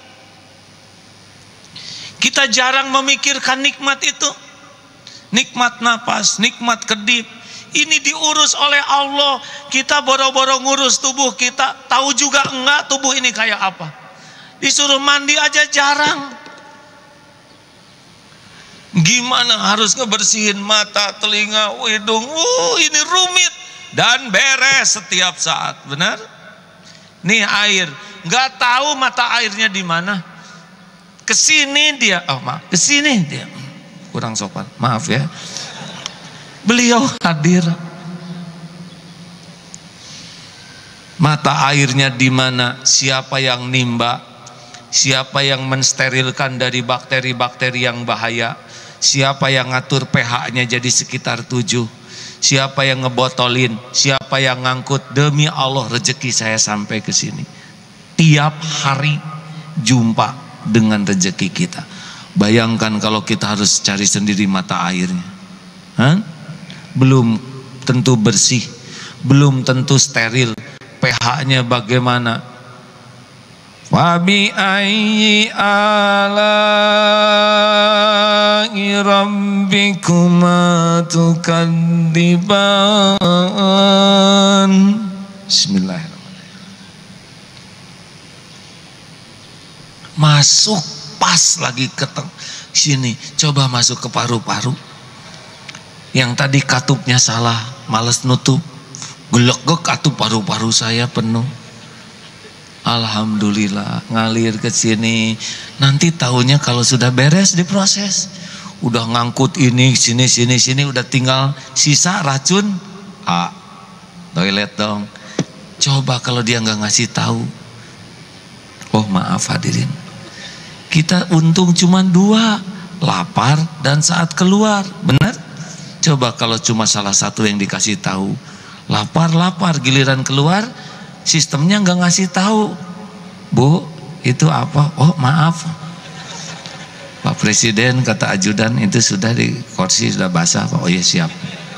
Kita jarang memikirkan nikmat itu, nikmat napas, nikmat kedip. Ini diurus oleh Allah. Kita boro-boro ngurus tubuh kita, tahu juga enggak tubuh ini kayak apa. Disuruh mandi aja jarang. Gimana harus ngebersihin mata, telinga, hidung, uh, ini rumit dan beres setiap saat, benar? Nih air, nggak tahu mata airnya di mana. Kesini dia, oh maaf, kesini dia. kurang sopan, maaf ya. Beliau hadir. Mata airnya di mana? Siapa yang nimba? Siapa yang mensterilkan dari bakteri-bakteri yang bahaya? Siapa yang ngatur pH-nya jadi sekitar tujuh? Siapa yang ngebotolin? Siapa yang ngangkut? Demi Allah rezeki saya sampai ke sini. Tiap hari jumpa dengan rezeki kita. Bayangkan kalau kita harus cari sendiri mata airnya. Hah? Belum tentu bersih, belum tentu steril. pH-nya bagaimana? Wabi ayyi ala'i rabbikuma tukadziban. Bismillahirrahmanirrahim. Masuk pas lagi ke sini, coba masuk ke paru-paru. Yang tadi katupnya salah, males nutup. Gelek-gelek atuh paru-paru saya penuh. Alhamdulillah ngalir ke sini. Nanti tahunya kalau sudah beres diproses, udah ngangkut ini sini sini sini, udah tinggal sisa racun. Ah, toilet dong. Coba kalau dia nggak ngasih tahu. Oh maaf hadirin, kita untung cuma dua, lapar dan saat keluar, benar? Coba kalau cuma salah satu yang dikasih tahu. Lapar-lapar, giliran keluar sistemnya nggak ngasih tahu. Bu, itu apa? Oh maaf Pak Presiden, kata ajudan, itu sudah di kursi sudah basah Pak. Oh iya siap.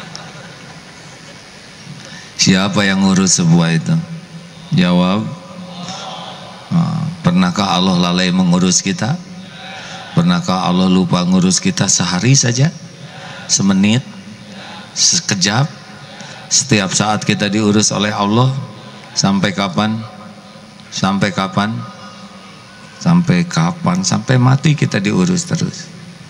Siapa yang ngurus sebuah itu? Jawab. Oh, pernahkah Allah lalai mengurus kita? Pernahkah Allah lupa ngurus kita sehari saja? Semenit? Sekejap? Setiap saat kita diurus oleh Allah. Sampai kapan? Sampai kapan? Sampai kapan? Sampai mati kita diurus terus.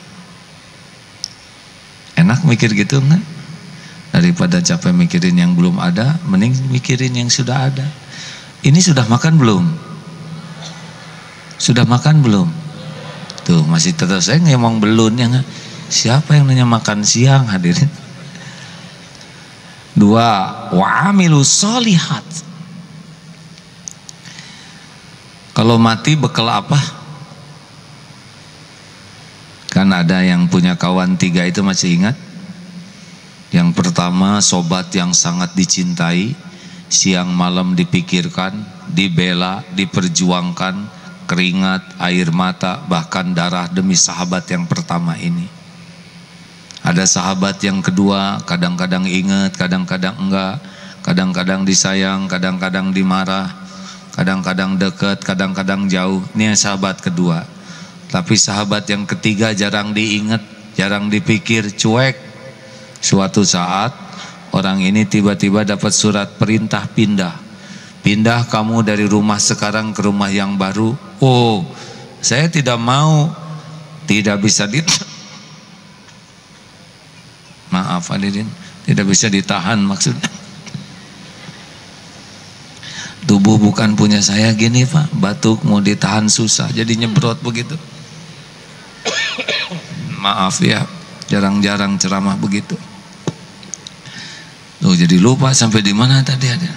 Enak mikir gitu enggak? Daripada capek mikirin yang belum ada, mending mikirin yang sudah ada. Ini sudah makan belum? Sudah makan belum? Tuh masih terus saya ngomong belum ya enggak? Siapa yang nanya makan siang hadirin? Dua, wa amilu sholihat. Kalau mati bekal apa? Kan ada yang punya kawan tiga itu masih ingat? Yang pertama sobat yang sangat dicintai, siang malam dipikirkan, dibela, diperjuangkan, keringat, air mata, bahkan darah demi sahabat yang pertama ini. Ada sahabat yang kedua, kadang-kadang ingat, kadang-kadang enggak, kadang-kadang disayang, kadang-kadang dimarah, kadang-kadang dekat, kadang-kadang jauh. Ini sahabat kedua. Tapi sahabat yang ketiga jarang diingat, jarang dipikir, cuek. Suatu saat orang ini tiba-tiba dapat surat perintah pindah. Pindah kamu dari rumah sekarang ke rumah yang baru. Oh, saya tidak mau. Tidak bisa di Maaf hadirin, tidak bisa ditahan maksudnya. Tubuh bukan punya saya gini Pak, batuk mau ditahan susah, jadi nyebrot begitu. Maaf ya, jarang-jarang ceramah begitu. Tuh jadi lupa sampai di mana tadi ada.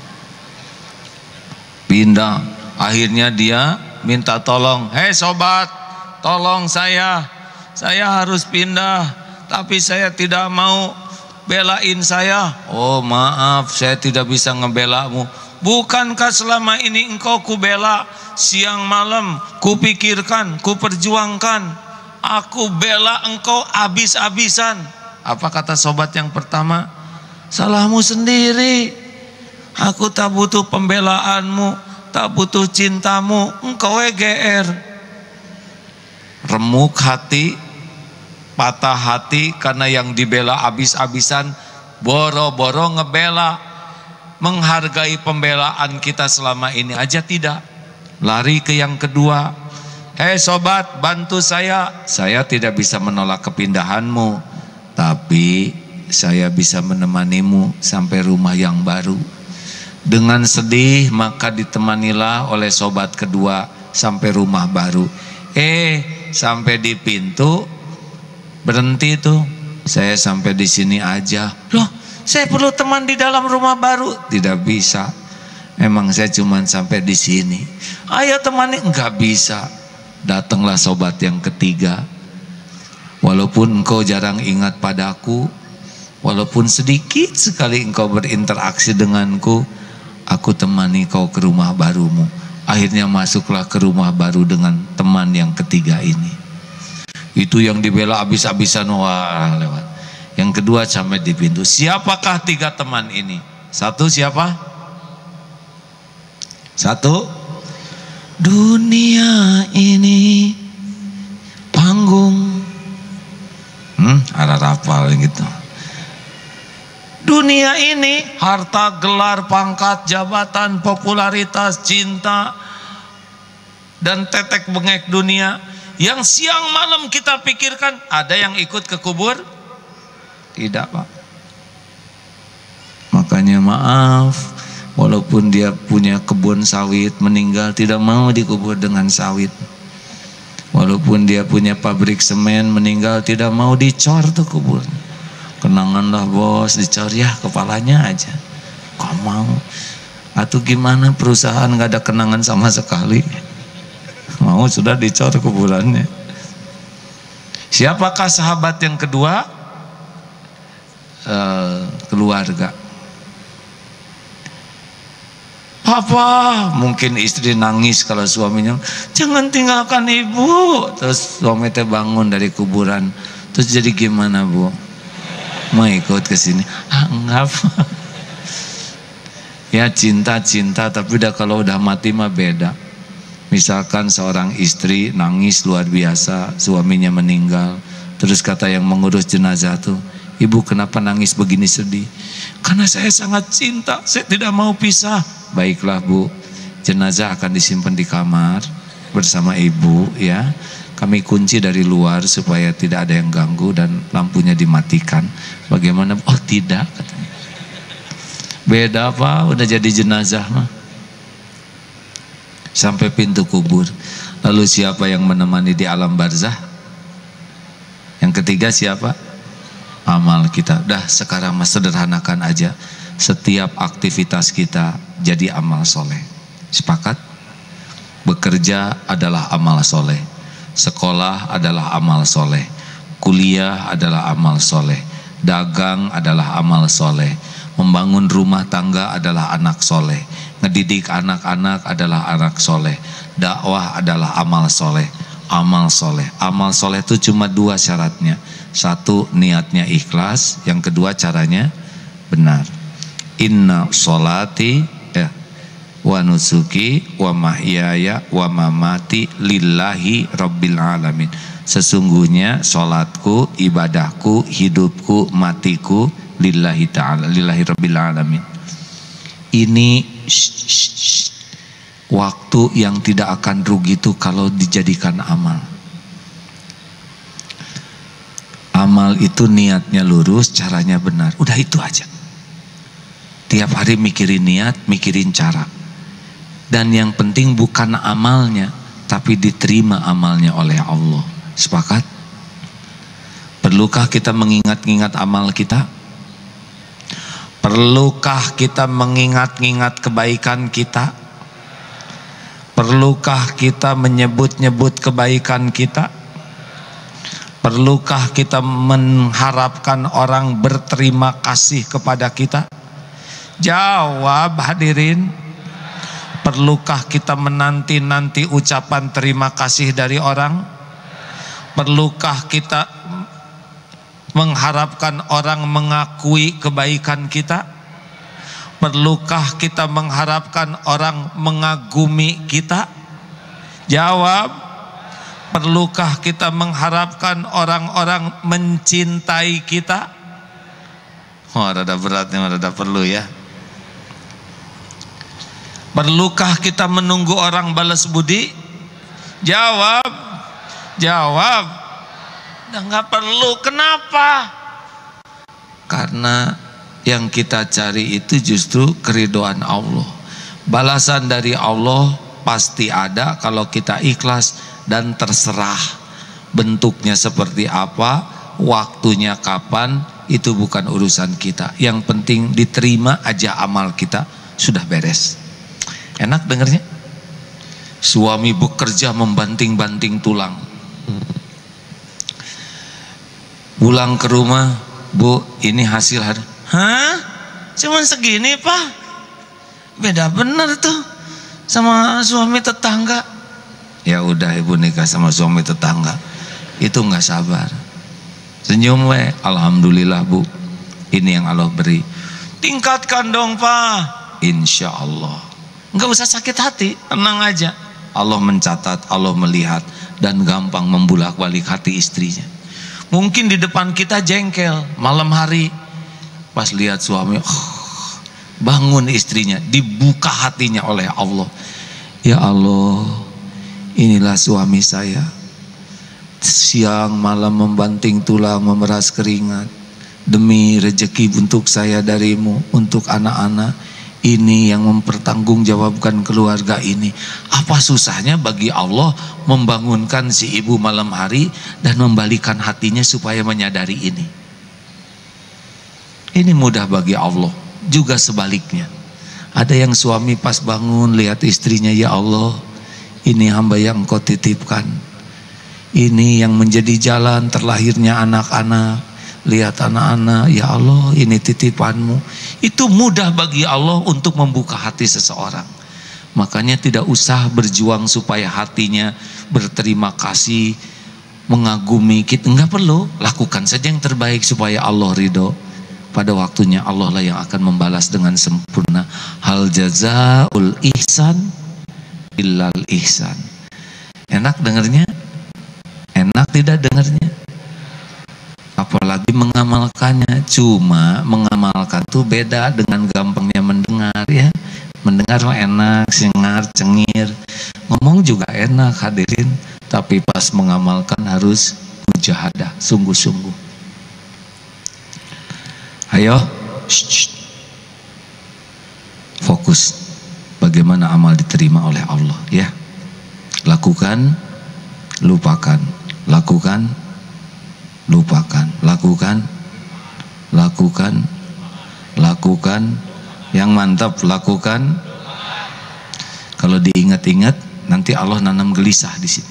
Pindah, akhirnya dia minta tolong. Hei sobat, tolong saya, saya harus pindah. Tapi saya tidak mau, belain saya. Oh maaf, saya tidak bisa ngebelamu. Bukankah selama ini engkau kubela, siang malam kupikirkan, kuperjuangkan, aku bela engkau habis-habisan. Apa kata sobat yang pertama? Salahmu sendiri. Aku tak butuh pembelaanmu, tak butuh cintamu, engkau G R. Remuk hati, patah hati karena yang dibela habis-habisan, boro-boro ngebela, menghargai pembelaan kita selama ini aja tidak. Lari ke yang kedua. Hei sobat, bantu saya. Saya tidak bisa menolak kepindahanmu, tapi saya bisa menemanimu sampai rumah yang baru. Dengan sedih maka ditemanilah oleh sobat kedua sampai rumah baru. Eh, sampai di pintu berhenti tuh. Saya sampai di sini aja. Loh, saya perlu teman di dalam rumah baru. Tidak bisa. Memang saya cuma sampai di sini. Ayo temani, enggak bisa. Datanglah sobat yang ketiga. Walaupun engkau jarang ingat padaku, walaupun sedikit sekali engkau berinteraksi denganku, aku temani kau ke rumah barumu. Akhirnya masuklah ke rumah baru dengan teman yang ketiga ini. Itu yang dibela habis-habisan, wah lewat. Yang kedua sampai di pintu. Siapakah tiga teman ini? Satu siapa? Satu, dunia ini panggung. Hmm, ada rapal gitu. Dunia ini harta, gelar, pangkat, jabatan, popularitas, cinta, dan tetek bengek dunia yang siang malam kita pikirkan. Ada yang ikut ke kubur? Tidak, Pak. Makanya maaf, walaupun dia punya kebun sawit, meninggal tidak mau dikubur dengan sawit. Walaupun dia punya pabrik semen, meninggal tidak mau dicor tuh kubur. Kenanganlah bos, dicor ya kepalanya aja. Kok mau? Atau gimana perusahaan gak ada kenangan sama sekali? Mau sudah dicor kuburannya. Siapakah sahabat yang kedua? Uh, keluarga. Papa, mungkin istri nangis kalau suaminya, jangan tinggalkan ibu. Terus suami teh bangun dari kuburan. Terus jadi gimana, Bu? Mau ikut ke sini? Ah, enggak. Ya cinta-cinta, tapi udah kalau udah mati mah beda. Misalkan seorang istri nangis luar biasa, suaminya meninggal. Terus kata yang mengurus jenazah tuh, ibu kenapa nangis begini sedih? Karena saya sangat cinta, saya tidak mau pisah. Baiklah Bu, jenazah akan disimpan di kamar bersama ibu ya. Kami kunci dari luar supaya tidak ada yang ganggu dan lampunya dimatikan. Bagaimana? Oh tidak katanya. Beda Pak, udah jadi jenazah mah. Sampai pintu kubur. Lalu siapa yang menemani di alam barzah? Yang ketiga siapa? Amal kita. Dah sekarang mas sederhanakan aja. Setiap aktivitas kita jadi amal soleh. Sepakat? Bekerja adalah amal soleh, sekolah adalah amal soleh, kuliah adalah amal soleh, dagang adalah amal soleh, membangun rumah tangga adalah anak soleh, ngedidik anak-anak adalah anak soleh, dakwah adalah amal soleh. Amal soleh, amal soleh itu cuma dua syaratnya. Satu, niatnya ikhlas. Yang kedua, caranya benar. Inna sholati ya, wa nusuki wa mahyaya wa mamati lillahi rabbil alamin. Sesungguhnya sholatku, ibadahku, hidupku, matiku lillahi ta'ala, lillahi rabbil alamin. Ini shh, shh, shh, waktu yang tidak akan rugi itu kalau dijadikan amal. Amal itu niatnya lurus, caranya benar. Udah itu aja. Tiap hari mikirin niat, mikirin cara. Dan yang penting bukan amalnya, tapi diterima amalnya oleh Allah. Sepakat? Perlukah kita mengingat-ingat amal kita? Perlukah kita mengingat-ingat kebaikan kita? Perlukah kita menyebut-nyebut kebaikan kita? Perlukah kita mengharapkan orang berterima kasih kepada kita? Jawab hadirin. Perlukah kita menanti-nanti ucapan terima kasih dari orang? Perlukah kita mengharapkan orang mengakui kebaikan kita? Perlukah kita mengharapkan orang mengagumi kita? Jawab. Perlukah kita mengharapkan orang-orang mencintai kita? Oh, rada beratnya, rada perlu ya. Perlukah kita menunggu orang balas budi? Jawab. Jawab. Udah nggak perlu. Kenapa? Karena yang kita cari itu justru keridhaan Allah. Balasan dari Allah pasti ada kalau kita ikhlas dan terserah bentuknya seperti apa, waktunya kapan itu bukan urusan kita. Yang penting diterima aja amal kita, sudah beres. Enak dengernya? Suami bekerja membanting-banting tulang, pulang ke rumah, Bu, ini hasil hari. Hah? Cuman segini, Pak? Beda bener tuh sama suami tetangga. Ya udah, ibu nikah sama suami tetangga itu nggak sabar. Senyum we, alhamdulillah Bu, ini yang Allah beri. Tingkatkan dong Pak. Insya Allah. Nggak usah sakit hati, tenang aja. Allah mencatat, Allah melihat, dan gampang membulak-balik hati istrinya. Mungkin di depan kita jengkel, malam hari pas lihat suami, oh, bangun istrinya, dibuka hatinya oleh Allah. Ya Allah, inilah suami saya, siang malam membanting tulang, memeras keringat demi rezeki untuk saya darimu, untuk anak-anak ini yang mempertanggungjawabkan keluarga ini. Apa susahnya bagi Allah membangunkan si ibu malam hari dan membalikan hatinya supaya menyadari ini? Ini mudah bagi Allah. Juga sebaliknya, ada yang suami pas bangun lihat istrinya, ya Allah, ini hamba yang Engkau titipkan, ini yang menjadi jalan terlahirnya anak-anak. Lihat anak-anak, ya Allah, ini titipanmu. Itu mudah bagi Allah untuk membuka hati seseorang. Makanya tidak usah berjuang supaya hatinya berterima kasih, mengagumi kita. Enggak perlu, lakukan saja yang terbaik supaya Allah ridho. Pada waktunya Allah lah yang akan membalas dengan sempurna. Hal jazaul ihsan illal ihsan. Enak dengarnya? Enak tidak dengarnya? Apalagi mengamalkannya. Cuma mengamalkan tuh beda dengan gampangnya mendengar ya. Mendengar mah enak, singar, cengir, ngomong juga enak hadirin, tapi pas mengamalkan harus mujahadah, sungguh-sungguh. Ayo, shh, shh. Fokus bagaimana amal diterima oleh Allah ya. Lakukan, lupakan, lakukan, lupakan, lakukan, lakukan, lakukan, yang mantap lakukan. Kalau diingat-ingat nanti Allah nanam gelisah di sini.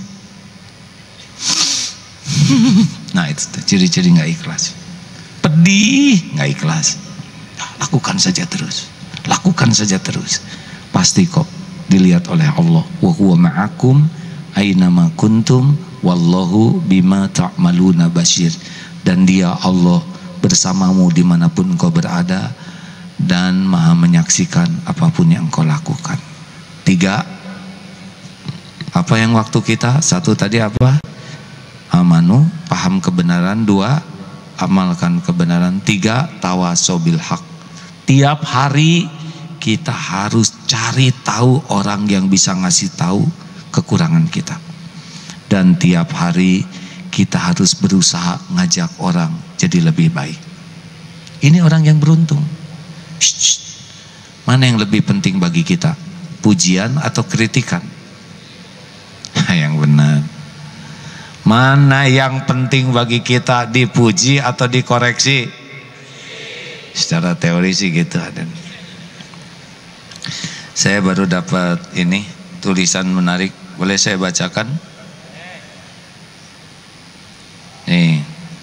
Nah itu ciri-ciri nggak ikhlas. Pedih, nggak ikhlas. Lakukan saja terus, lakukan saja terus. Pasti kok dilihat oleh Allah. Wa huwa ma'akum ainama kuntum wallahu bima ta'maluna basyir. Dan dia Allah bersamamu dimanapun engkau berada dan maha menyaksikan apapun yang engkau lakukan. Tiga, apa yang waktu kita? Satu tadi apa? Amanu, paham kebenaran. Dua, amalkan kebenaran. Tiga, tawasobil haq. Tiap hari kita harus cari tahu orang yang bisa ngasih tahu kekurangan kita. Dan tiap hari kita harus berusaha ngajak orang jadi lebih baik. Ini orang yang beruntung. Shh, shh. Mana yang lebih penting bagi kita? Pujian atau kritikan? Yang benar. Mana yang penting bagi kita, dipuji atau dikoreksi? Secara teori sih gitu ada. Saya baru dapat ini tulisan menarik, boleh saya bacakan? Nih.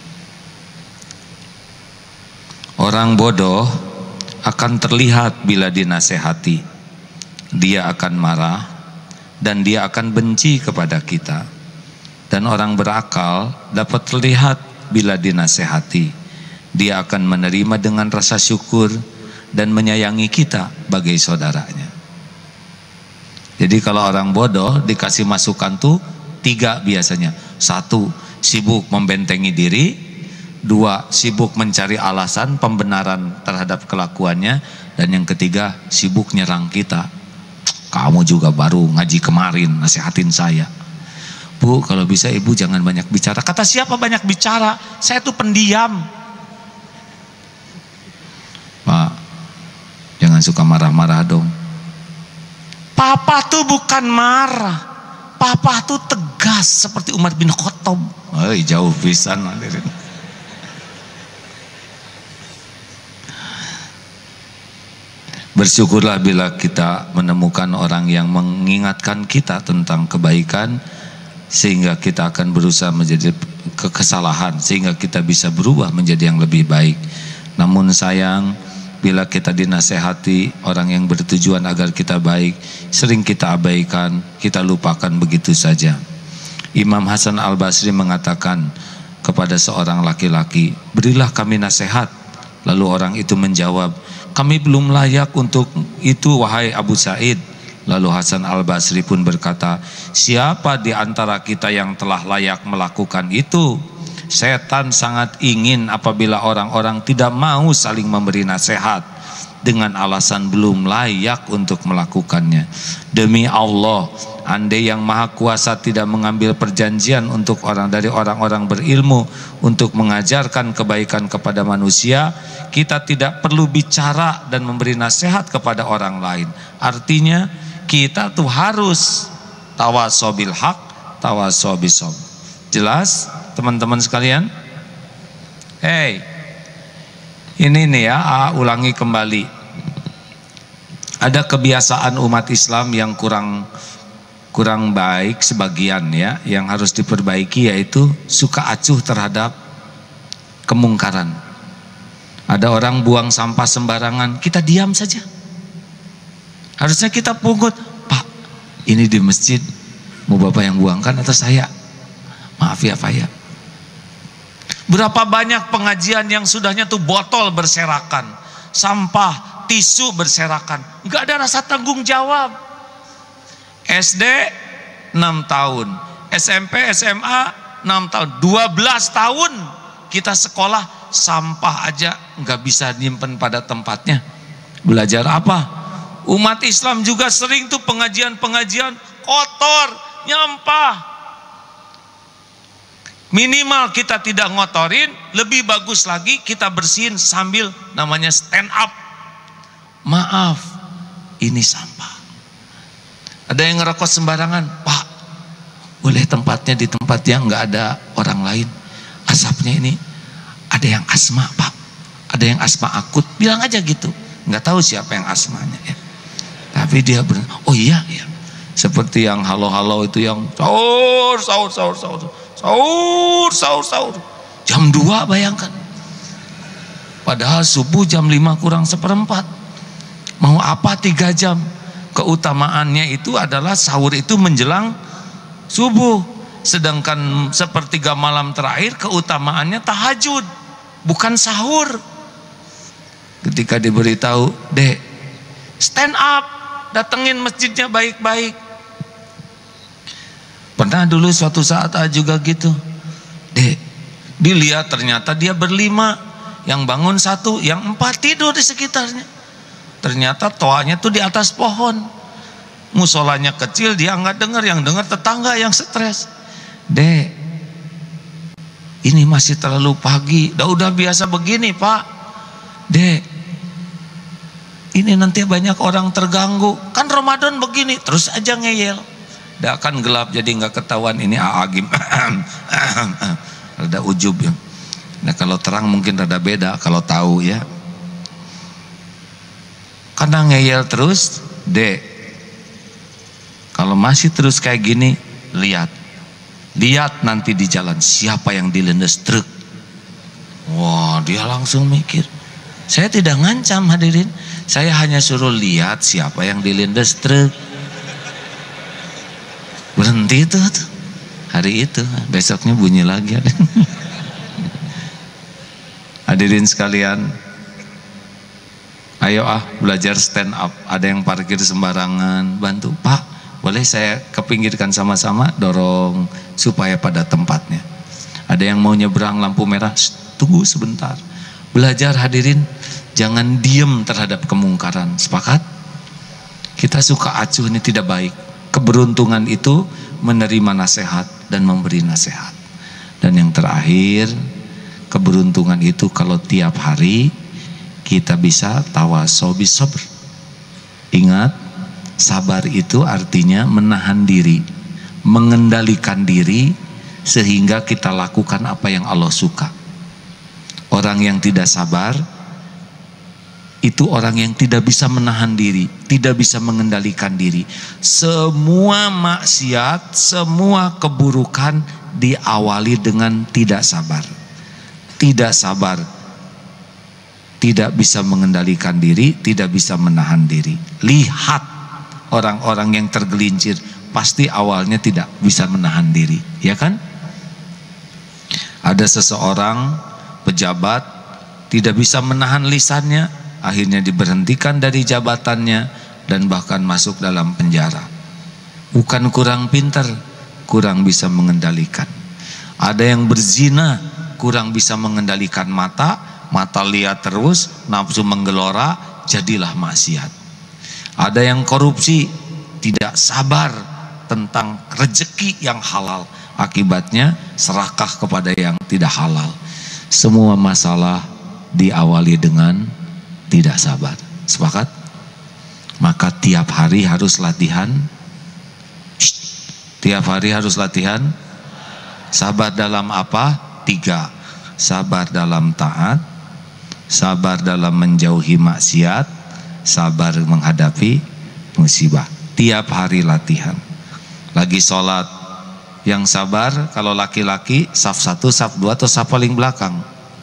Orang bodoh akan terlihat bila dinasehati. Dia akan marah dan dia akan benci kepada kita. Dan orang berakal dapat terlihat bila dinasehati. Dia akan menerima dengan rasa syukur dan menyayangi kita bagai saudaranya. Jadi kalau orang bodoh dikasih masukan tuh tiga biasanya. Satu, sibuk membentengi diri. Dua, sibuk mencari alasan pembenaran terhadap kelakuannya. Dan yang ketiga, sibuk nyerang kita. Kamu juga baru ngaji kemarin nasihatin saya. Bu, kalau bisa ibu jangan banyak bicara. Kata siapa banyak bicara? Saya tuh pendiam. Pak, jangan suka marah-marah dong. Papa tuh bukan marah, Papa tuh tegas seperti Umar bin Khattab. Oh, jauh pisan. Bersyukurlah bila kita menemukan orang yang mengingatkan kita tentang kebaikan, sehingga kita akan berusaha menjadi kesalahan, sehingga kita bisa berubah menjadi yang lebih baik. Namun sayang, bila kita dinasehati orang yang bertujuan agar kita baik, sering kita abaikan, kita lupakan begitu saja. Imam Hasan Al-Basri mengatakan kepada seorang laki-laki, "Berilah kami nasihat." Lalu orang itu menjawab, "Kami belum layak untuk itu, wahai Abu Sa'id." Lalu Hasan Al-Basri pun berkata, "Siapa di antara kita yang telah layak melakukan itu?" Setan sangat ingin apabila orang-orang tidak mau saling memberi nasihat dengan alasan belum layak untuk melakukannya. Demi Allah, andai yang Maha Kuasa tidak mengambil perjanjian untuk orang dari orang-orang berilmu untuk mengajarkan kebaikan kepada manusia, kita tidak perlu bicara dan memberi nasihat kepada orang lain. Artinya kita tuh harus tawasaw bil haq, tawasaw bis sabr. Jelas teman-teman sekalian? Hey, ini nih ya, ah, ulangi kembali. Ada kebiasaan umat Islam yang kurang kurang baik sebagian ya, yang harus diperbaiki, yaitu suka acuh terhadap kemungkaran. Ada orang buang sampah sembarangan, kita diam saja. Harusnya kita pungut, "Pak, ini di masjid mau Bapak yang buangkan atau saya? Maaf ya Pak ya." Berapa banyak pengajian yang sudahnya tuh botol berserakan, sampah, tisu berserakan, nggak ada rasa tanggung jawab. S D enam tahun, S M P, S M A enam tahun, dua belas tahun kita sekolah, sampah aja nggak bisa nyimpen pada tempatnya. Belajar apa? Umat Islam juga sering tuh pengajian-pengajian kotor, nyampah. Minimal kita tidak ngotorin, lebih bagus lagi kita bersihin sambil namanya stand up. Maaf, ini sampah. Ada yang ngerokok sembarangan, "Pak, boleh tempatnya di tempat yang nggak ada orang lain. Asapnya ini ada yang asma Pak, ada yang asma akut." Bilang aja gitu. Nggak tahu siapa yang asmanya ya. Tapi dia ber, "Oh iya ya." Seperti yang halo-halo itu yang sahur, sahur, sahur, sahur. Sahur, sahur, sahur. Jam dua bayangkan. Padahal subuh jam lima kurang seperempat. Mau apa tiga jam? Keutamaannya itu adalah sahur itu menjelang subuh. Sedangkan sepertiga malam terakhir keutamaannya tahajud, bukan sahur. Ketika diberitahu, "Dek, stand up, datengin masjidnya baik-baik." Pernah dulu suatu saat juga gitu, "Dek," dilihat ternyata dia berlima, yang bangun satu, yang empat tidur di sekitarnya. Ternyata toanya tuh di atas pohon. Musolanya kecil, dia nggak dengar, yang dengar tetangga yang stres. "Dek, ini masih terlalu pagi, udah udah biasa begini Pak. Dek, ini nanti banyak orang terganggu, kan Ramadan begini." Terus aja ngeyel. Dah akan gelap jadi nggak ketahuan ini aagim. Rada ujub ya. Nah kalau terang mungkin rada beda kalau tahu ya. Karena ngeyel terus, "Dek, kalau masih terus kayak gini, lihat, lihat nanti di jalan siapa yang dilindas truk." Wah, dia langsung mikir. Saya tidak ngancam hadirin, saya hanya suruh lihat siapa yang dilindas truk. Berhenti itu tuh. Hari itu, besoknya bunyi lagi. Hadirin sekalian, ayo ah belajar stand up. Ada yang parkir sembarangan, bantu, "Pak, boleh saya kepinggirkan sama-sama?" Dorong supaya pada tempatnya. Ada yang mau nyebrang lampu merah, tunggu sebentar. Belajar hadirin, jangan diem terhadap kemungkaran. Sepakat? Kita suka acuh, ini tidak baik. Keberuntungan itu menerima nasihat dan memberi nasihat. Dan yang terakhir, keberuntungan itu kalau tiap hari kita bisa tawasaw bis sabr. Ingat, sabar itu artinya menahan diri, mengendalikan diri sehingga kita lakukan apa yang Allah suka. Orang yang tidak sabar itu orang yang tidak bisa menahan diri, tidak bisa mengendalikan diri. Semua maksiat, semua keburukan diawali dengan tidak sabar. Tidak sabar, tidak bisa mengendalikan diri, tidak bisa menahan diri. Lihat orang-orang yang tergelincir, pasti awalnya tidak bisa menahan diri, ya kan? Ada seseorang pejabat tidak bisa menahan lisannya, akhirnya diberhentikan dari jabatannya dan bahkan masuk dalam penjara. Bukan kurang pintar, kurang bisa mengendalikan. Ada yang berzina, kurang bisa mengendalikan mata, mata lihat terus, nafsu menggelora, jadilah maksiat. Ada yang korupsi, tidak sabar tentang rezeki yang halal, akibatnya serakah kepada yang tidak halal. Semua masalah diawali dengan tidak sabar. Sepakat? Maka tiap hari harus latihan. Shh, tiap hari harus latihan. Sabar dalam apa? Tiga. Sabar dalam taat, sabar dalam menjauhi maksiat, sabar menghadapi musibah. Tiap hari latihan. Lagi sholat, yang sabar kalau laki-laki saf satu, saf dua atau saf paling belakang?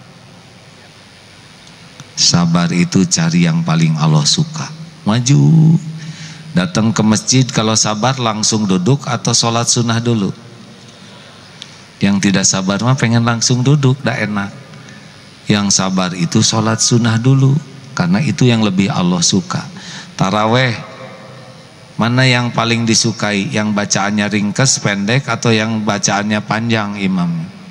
Sabar itu cari yang paling Allah suka. Maju. Datang ke masjid kalau sabar langsung duduk atau sholat sunnah dulu? Yang tidak sabar mah pengen langsung duduk, dah enak. Yang sabar itu sholat sunnah dulu, karena itu yang lebih Allah suka. Taraweh, mana yang paling disukai? Yang bacaannya ringkes, pendek, atau yang bacaannya panjang imam?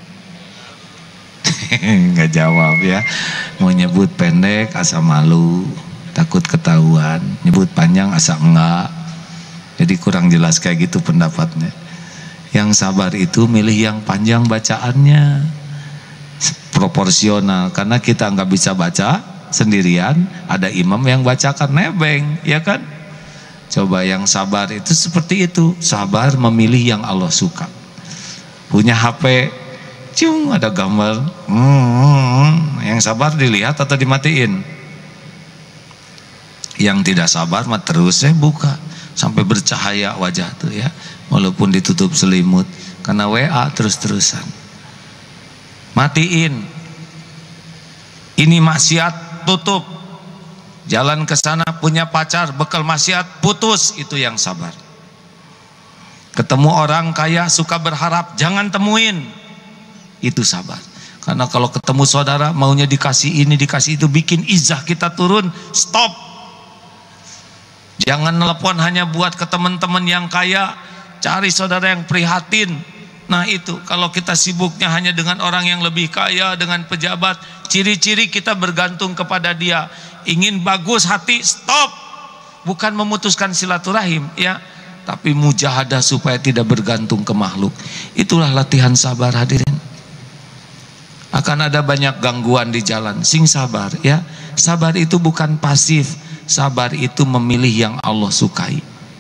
Nggak jawab ya. Mau nyebut pendek asa malu, takut ketahuan. Nyebut panjang asa enggak. Jadi kurang jelas kayak gitu pendapatnya. Yang sabar itu milih yang panjang bacaannya, proporsional. Karena kita nggak bisa baca sendirian, ada imam yang bacakan nebeng, ya kan? Coba yang sabar itu seperti itu. Sabar memilih yang Allah suka. Punya H P, cium ada gambar, hmm, yang sabar dilihat atau dimatiin? Yang tidak sabar mah terus saya buka sampai bercahaya wajah tuh ya, walaupun ditutup selimut karena W A terus-terusan. Matiin. Ini maksiat, tutup. Jalan ke sana punya pacar, bekal maksiat, putus. Itu yang sabar. Ketemu orang kaya suka berharap, jangan temuin. Itu sabar. Karena kalau ketemu saudara maunya dikasih ini dikasih itu, bikin izah kita turun. Stop. Jangan nelpon hanya buat ke teman-teman yang kaya, cari saudara yang prihatin. Nah itu, kalau kita sibuknya hanya dengan orang yang lebih kaya, dengan pejabat, ciri-ciri kita bergantung kepada dia. Ingin bagus hati, stop. Bukan memutuskan silaturahim ya, tapi mujahadah supaya tidak bergantung ke makhluk. Itulah latihan sabar hadirin. Akan ada banyak gangguan di jalan, sing sabar ya. Sabar itu bukan pasif, sabar itu memilih yang Allah sukai.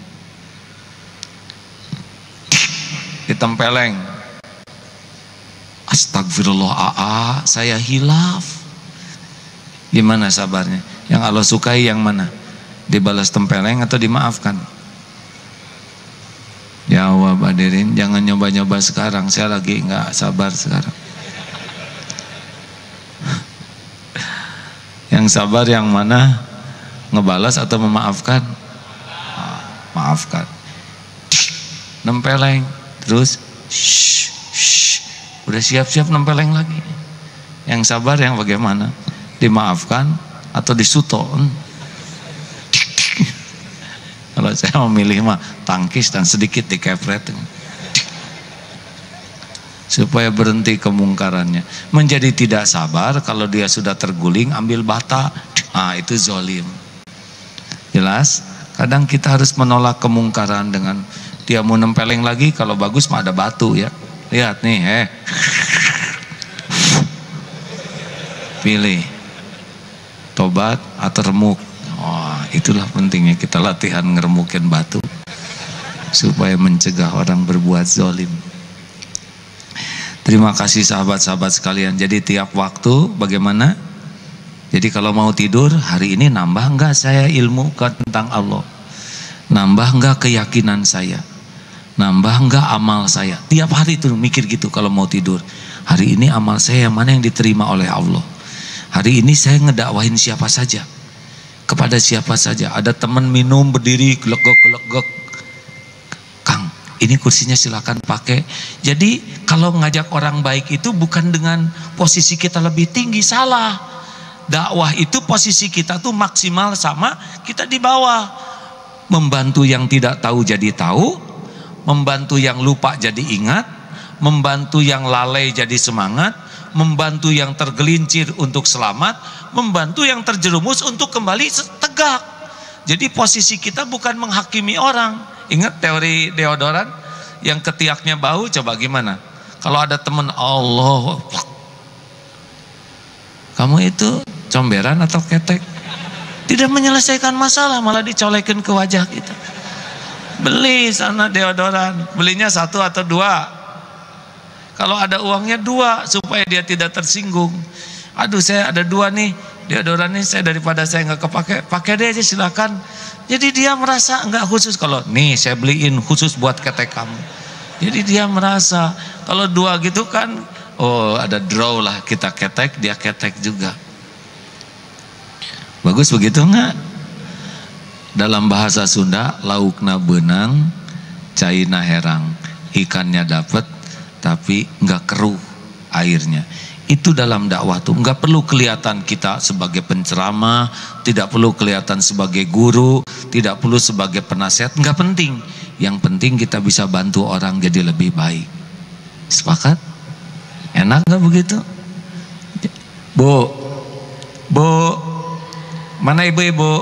Ditempeleng, astagfirullah, aa saya hilaf. Gimana sabarnya? Yang Allah sukai yang mana? Dibalas tempeleng atau dimaafkan? Jawab hadirin, jangan nyoba-nyoba sekarang. Saya lagi nggak sabar sekarang. Yang sabar yang mana? Ngebalas atau memaafkan? Maafkan. Nempeleng terus, shh, shh, udah siap-siap nempeleng lagi. Yang sabar yang bagaimana? Dimaafkan atau disuto? Kalau saya memilih mah tangkis dan sedikit dikepret, supaya berhenti kemungkarannya. Menjadi tidak sabar kalau dia sudah terguling, ambil bata, ah itu zolim. Jelas? Kadang kita harus menolak kemungkaran dengan dia mau nempeleng lagi, kalau bagus mah ada batu ya. Lihat nih, eh. Pilih. Tobat atau remuk. Oh, itulah pentingnya kita latihan ngeremukin batu supaya mencegah orang berbuat zolim. Terima kasih sahabat-sahabat sekalian. Jadi tiap waktu bagaimana? Jadi kalau mau tidur, hari ini nambah enggak saya ilmu tentang Allah? Nambah enggak keyakinan saya? Nambah enggak amal saya? Tiap hari itu mikir gitu kalau mau tidur. Hari ini amal saya yang mana yang diterima oleh Allah? Hari ini saya ngedakwahin siapa saja? Kepada siapa saja? Ada teman minum berdiri gelegok-gelegok. Kang, ini kursinya silakan pakai. Jadi kalau ngajak orang baik itu bukan dengan posisi kita lebih tinggi, salah. Dakwah itu posisi kita tuh maksimal sama kita di bawah. Membantu yang tidak tahu jadi tahu, membantu yang lupa jadi ingat, membantu yang lalai jadi semangat, membantu yang tergelincir untuk selamat, membantu yang terjerumus untuk kembali tegak. Jadi posisi kita bukan menghakimi orang. Ingat teori deodoran yang ketiaknya bau, coba gimana? Kalau ada teman Allah, kamu itu comberan atau ketek? Tidak menyelesaikan masalah, malah dicolekin ke wajah kita. Beli sana deodoran, belinya satu atau dua. Kalau ada uangnya dua, supaya dia tidak tersinggung. Aduh, saya ada dua nih deodoran nih, saya daripada saya nggak kepake, pakai deh aja silakan. Jadi dia merasa nggak khusus. Kalau nih saya beliin khusus buat ketek kamu. Jadi dia merasa kalau dua gitu kan, oh ada draw lah, kita ketek dia ketek juga. Bagus begitu enggak? Dalam bahasa Sunda, laukna benang, caina herang. Ikannya dapat, tapi enggak keruh airnya. Itu dalam dakwah tuh enggak perlu kelihatan kita sebagai penceramah, tidak perlu kelihatan sebagai guru, tidak perlu sebagai penasihat, enggak penting. Yang penting kita bisa bantu orang jadi lebih baik. Sepakat? Enak enggak begitu? Bu, Bu, mana ibu-ibu?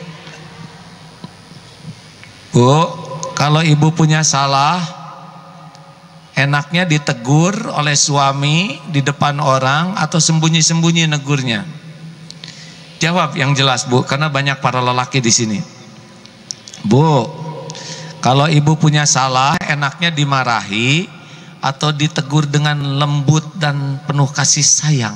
Bu, kalau ibu punya salah, enaknya ditegur oleh suami di depan orang atau sembunyi-sembunyi negurnya? Jawab yang jelas, Bu, karena banyak para lelaki di sini. Bu, kalau ibu punya salah, enaknya dimarahi atau ditegur dengan lembut dan penuh kasih sayang?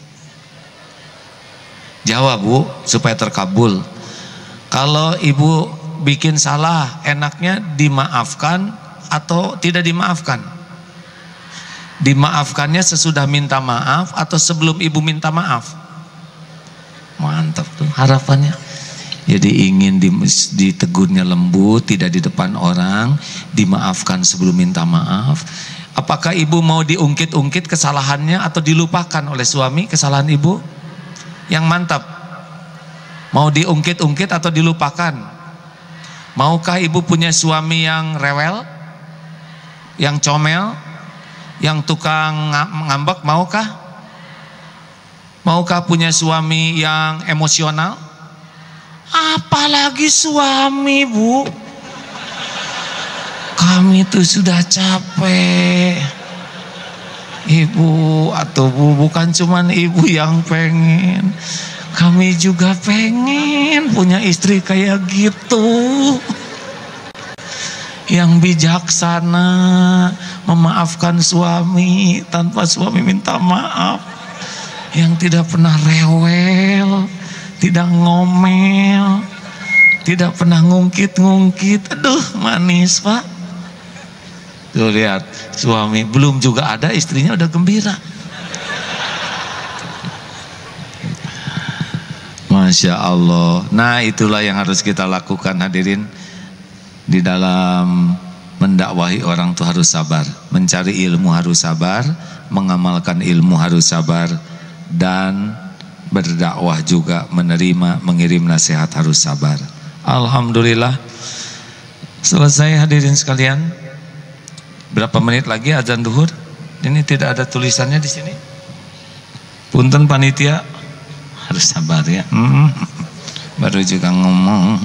Jawab, Bu, supaya terkabul. Kalau ibu bikin salah, enaknya dimaafkan atau tidak dimaafkan? Dimaafkannya sesudah minta maaf atau sebelum ibu minta maaf? Mantap tuh harapannya. Jadi ingin ditegurnya lembut, tidak di depan orang, dimaafkan sebelum minta maaf. Apakah ibu mau diungkit-ungkit kesalahannya atau dilupakan oleh suami kesalahan ibu? Yang mantap, mau diungkit-ungkit atau dilupakan? Maukah ibu punya suami yang rewel, yang comel, yang tukang ngambek? Maukah? Maukah punya suami yang emosional? Apalagi suami, Bu. Kami tuh sudah capek. Ibu atau Bu, bukan cuman ibu yang pengen, kami juga pengen punya istri kayak gitu, yang bijaksana, memaafkan suami tanpa suami minta maaf, yang tidak pernah rewel, tidak ngomel, tidak pernah ngungkit-ngungkit. Aduh, manis, Pak. Tuh lihat, suami belum juga ada, istrinya udah gembira. Masya Allah. Nah, itulah yang harus kita lakukan, hadirin. Di dalam mendakwahi orang tuh harus sabar. Mencari ilmu harus sabar, mengamalkan ilmu harus sabar, dan berdakwah juga, menerima, mengirim nasihat harus sabar. Alhamdulillah. Selesai, hadirin sekalian. Berapa menit lagi azan duhur? Ini tidak ada tulisannya di sini. Punten panitia, harus sabar ya. Hmm, baru juga ngomong.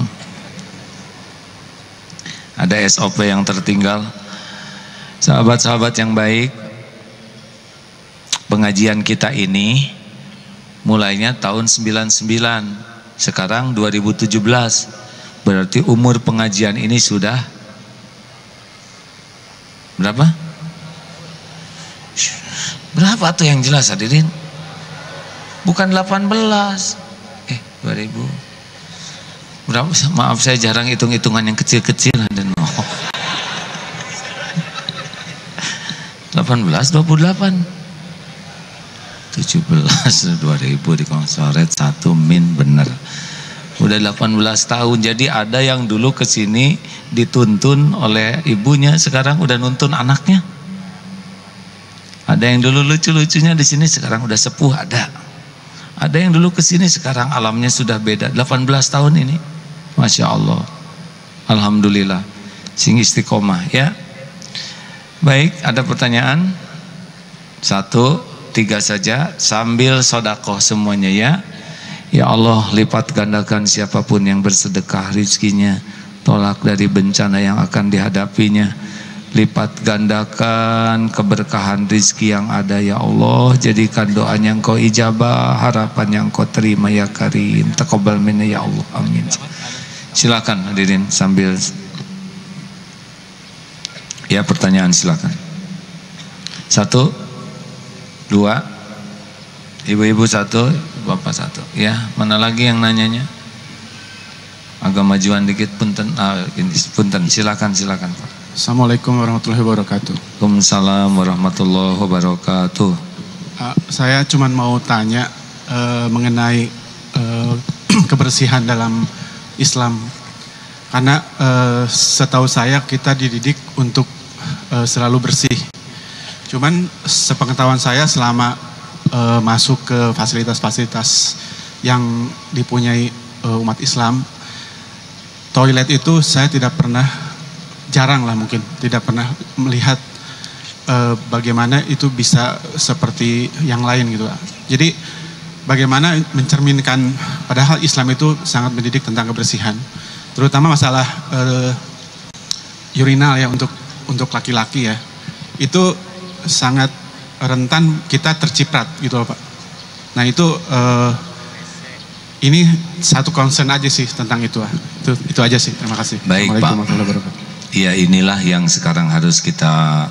Ada S O P yang tertinggal. Sahabat-sahabat yang baik, pengajian kita ini mulainya tahun sembilan puluh sembilan, sekarang dua ribu tujuh belas. Berarti umur pengajian ini sudah berapa? Berapa tuh yang jelas, hadirin? bukan delapan belas. Eh, dua ribu. Berapa? Maaf saya jarang hitung-hitungan yang kecil-kecil. Dan no. delapan belas, dua puluh delapan. tujuh belas, dua ribu di konsoret satu min bener. Udah delapan belas tahun. Jadi ada yang dulu kesini dituntun oleh ibunya, sekarang udah nuntun anaknya. Ada yang dulu lucu-lucunya di sini sekarang udah sepuh, ada. Ada yang dulu kesini sekarang alamnya sudah beda. delapan belas tahun ini, masya Allah, alhamdulillah, sing istiqomah ya. Baik, ada pertanyaan? Satu, tiga saja, sambil sodakoh semuanya ya. Ya Allah, lipat gandakan siapapun yang bersedekah rizkinya, tolak dari bencana yang akan dihadapinya. Lipat gandakan keberkahan rizki yang ada ya Allah. Jadikan doanya Engkau ijabah, harapan yang Engkau terima ya Karim. Taqabbal minna ya Allah, amin. Silakan hadirin sambil. Ya, pertanyaan silakan. Satu, dua, ibu-ibu satu, bapak satu. Ya, mana lagi yang nanyanya? Agak majuan dikit, punten, ah, ini, punten. Silakan, silakan Pak. Assalamualaikum warahmatullahi wabarakatuh. Waalaikumsalam warahmatullahi wabarakatuh. Uh, saya cuma mau tanya uh, mengenai uh, kebersihan dalam Islam. Karena uh, setahu saya kita dididik untuk uh, selalu bersih. Cuman sepengetahuan saya selama uh, masuk ke fasilitas-fasilitas yang dipunyai uh, umat Islam, toilet itu saya tidak pernah, jarang lah mungkin, tidak pernah melihat uh, bagaimana itu bisa seperti yang lain gitu. Jadi bagaimana mencerminkan, padahal Islam itu sangat mendidik tentang kebersihan, terutama masalah uh, urinal ya untuk untuk laki-laki ya, itu sangat rentan kita terciprat gitu loh Pak. Nah itu uh, ini satu concern aja sih tentang itu. Itu itu aja sih. Terima kasih. Baik Pak. Iya, inilah yang sekarang harus kita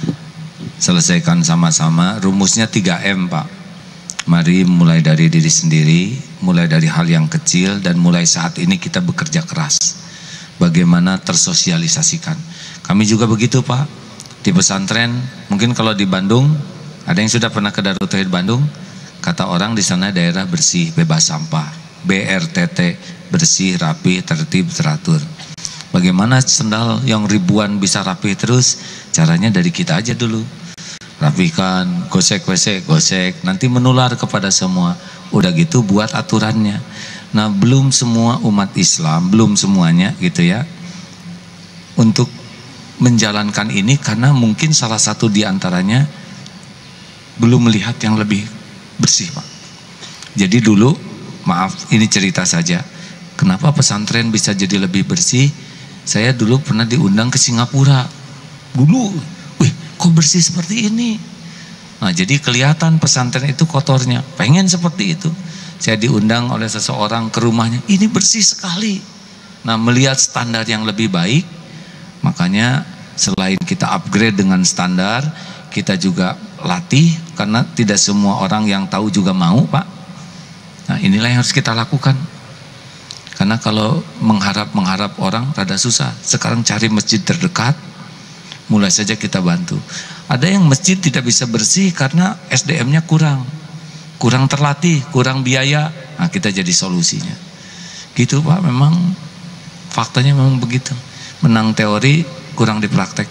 selesaikan sama-sama. Rumusnya tiga M Pak. Mari mulai dari diri sendiri, mulai dari hal yang kecil, dan mulai saat ini kita bekerja keras. Bagaimana tersosialisasikan. Kami juga begitu Pak. Di pesantren, mungkin kalau di Bandung, ada yang sudah pernah ke Darut Tauhid Bandung? Kata orang di sana daerah bersih, bebas sampah, B R T T, bersih, rapi, tertib, teratur. Bagaimana sendal yang ribuan bisa rapi terus? Caranya dari kita aja dulu. Rapikan, gosek, gosek, gosek, nanti menular kepada semua. Udah gitu buat aturannya. Nah, belum semua umat Islam, belum semuanya gitu ya, untuk menjalankan ini karena mungkin salah satu di antaranya belum melihat yang lebih bersih Pak. Jadi dulu, maaf ini cerita saja, kenapa pesantren bisa jadi lebih bersih? Saya dulu pernah diundang ke Singapura. Dulu, wih kok bersih seperti ini? Nah jadi kelihatan pesantren itu kotornya, pengen seperti itu. Saya diundang oleh seseorang ke rumahnya, ini bersih sekali. Nah melihat standar yang lebih baik, makanya selain kita upgrade dengan standar, kita juga latih, karena tidak semua orang yang tahu juga mau Pak. Nah inilah yang harus kita lakukan. Karena kalau mengharap-mengharap orang rada susah. Sekarang cari masjid terdekat, mulai saja kita bantu. Ada yang masjid tidak bisa bersih karena S D M-nya kurang, kurang terlatih, kurang biaya. Nah kita jadi solusinya. Gitu Pak, memang faktanya memang begitu. Menang teori, kurang dipraktek.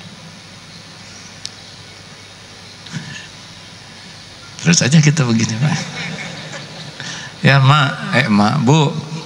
Terus aja kita begini Pak. Ya Mak, eh Mak, Bu.